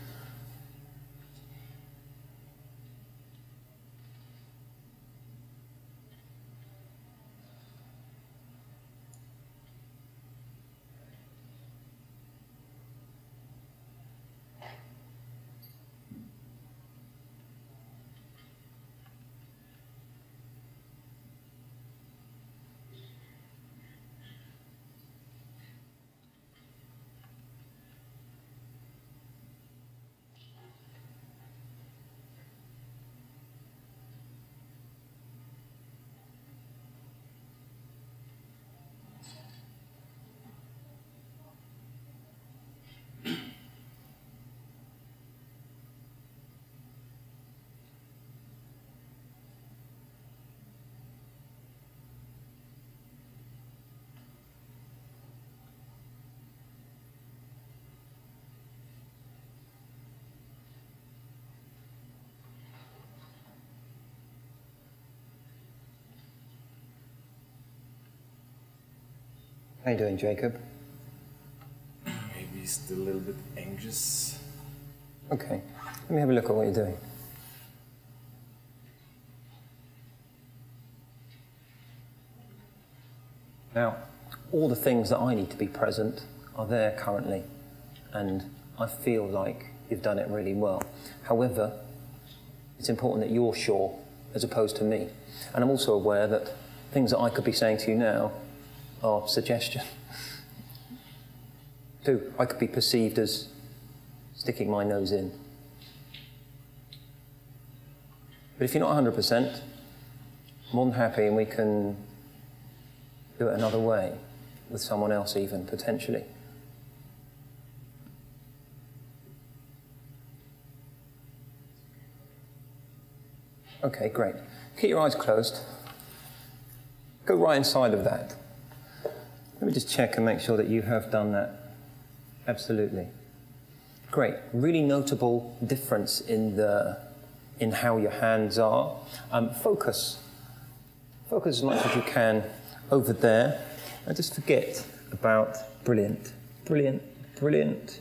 How you doing, Jacob? Maybe still a little bit anxious. Okay, let me have a look at what you're doing. Now, all the things that I need to be present are there currently, and I feel like you've done it really well. However, it's important that you're sure as opposed to me. And I'm also aware that things that I could be saying to you now are suggestion. Too, I could be perceived as sticking my nose in. But if you're not one hundred percent, more than happy, and we can do it another way, with someone else even, potentially. Okay, great. Keep your eyes closed. Go right inside of that. Let me just check and make sure that you have done that. Absolutely. Great. Really notable difference in the in how your hands are. Um, focus. Focus as much as you can over there. And just forget about brilliant, brilliant, brilliant.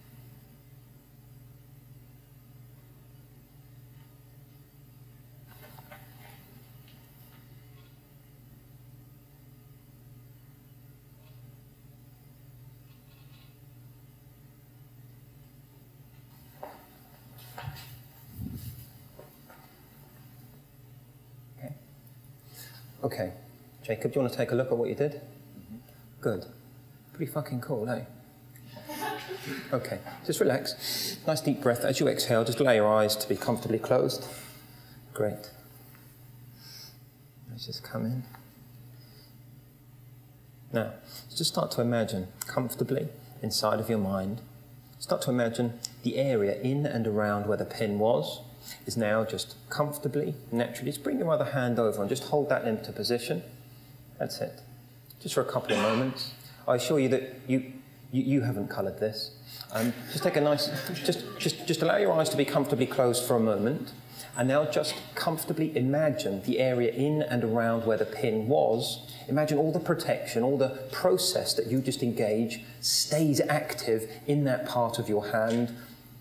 Okay, Jacob, do you want to take a look at what you did? Mm-hmm. Good. Pretty fucking cool, eh? Okay, just relax. Nice deep breath. As you exhale, just allow your eyes to be comfortably closed. Great. Let's just come in. Now, just start to imagine comfortably inside of your mind. Start to imagine the area in and around where the pin was is now just comfortably, naturally. Just bring your other hand over and just hold that into position. That's it. just for a couple of moments. I assure you that you, you, you haven't coloured this. Um, just take a nice, just, just, just allow your eyes to be comfortably closed for a moment. And now just comfortably imagine the area in and around where the pin was. Imagine all the protection, all the process that you just engage stays active in that part of your hand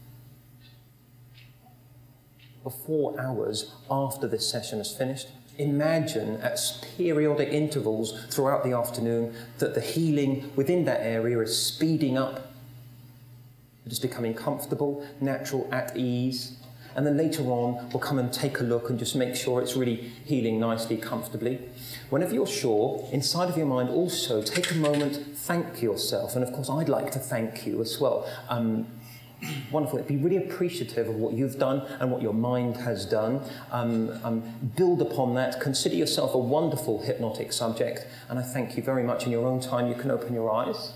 for four hours after this session is finished. Imagine at periodic intervals throughout the afternoon that the healing within that area is speeding up. It is becoming comfortable, natural, at ease. And then later on, we'll come and take a look and just make sure it's really healing nicely, comfortably. Whenever you're sure, inside of your mind also, take a moment, thank yourself. And of course, I'd like to thank you as well. Um, wonderful. Be really appreciative of what you've done and what your mind has done. Um, um, build upon that. Consider yourself a wonderful hypnotic subject. And I thank you very much. In your own time, you can open your eyes.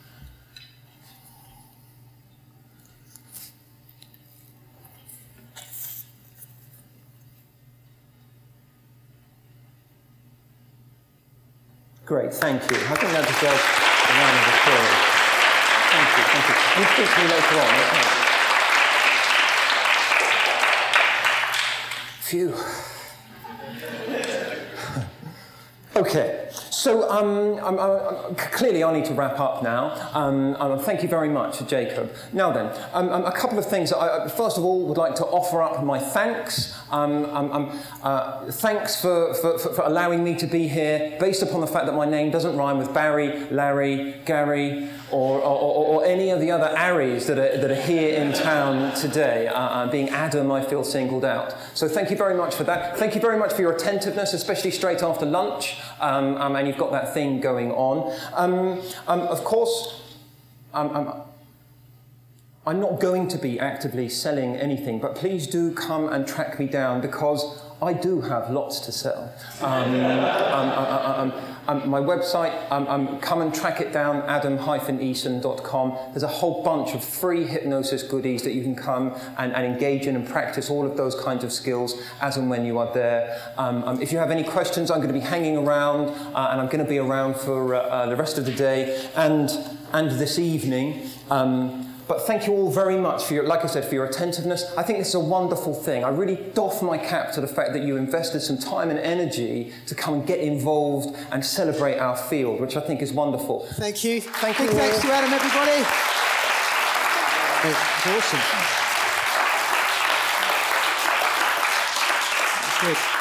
Great, thank you. I think that deserves a round of applause. Thank you, thank you. You speak to me later on, okay? Phew. Okay, so um, I'm, I'm, clearly I need to wrap up now. Um, um, thank you very much, Jacob. Now then, um, um, a couple of things. I, first of all, would like to offer up my thanks. Um, um, um, uh, thanks for, for, for allowing me to be here, based upon the fact that my name doesn't rhyme with Barry, Larry, Gary, or, or, or any of the other Arries that are, that are here in town today. Uh, uh, being Adam, I feel singled out. So thank you very much for that. Thank you very much for your attentiveness, especially straight after lunch. Um, um, and you've got that thing going on. Um, um, of course, um, um, I'm not going to be actively selling anything, but please do come and track me down because I do have lots to sell. Um, um, um, um, um, my website, um, um, come and track it down, adam dash eason dot com. There's a whole bunch of free hypnosis goodies that you can come and, and engage in and practice all of those kinds of skills as and when you are there. Um, um, if you have any questions, I'm going to be hanging around uh, and I'm going to be around for uh, uh, the rest of the day and, and this evening. Um, But thank you all very much for your, like I said, for your attentiveness. I think this is a wonderful thing. I really doff my cap to the fact that you invested some time and energy to come and get involved and celebrate our field, which I think is wonderful. Thank you. Thank Big you. thanks to Adam, everybody. It's awesome. That's good.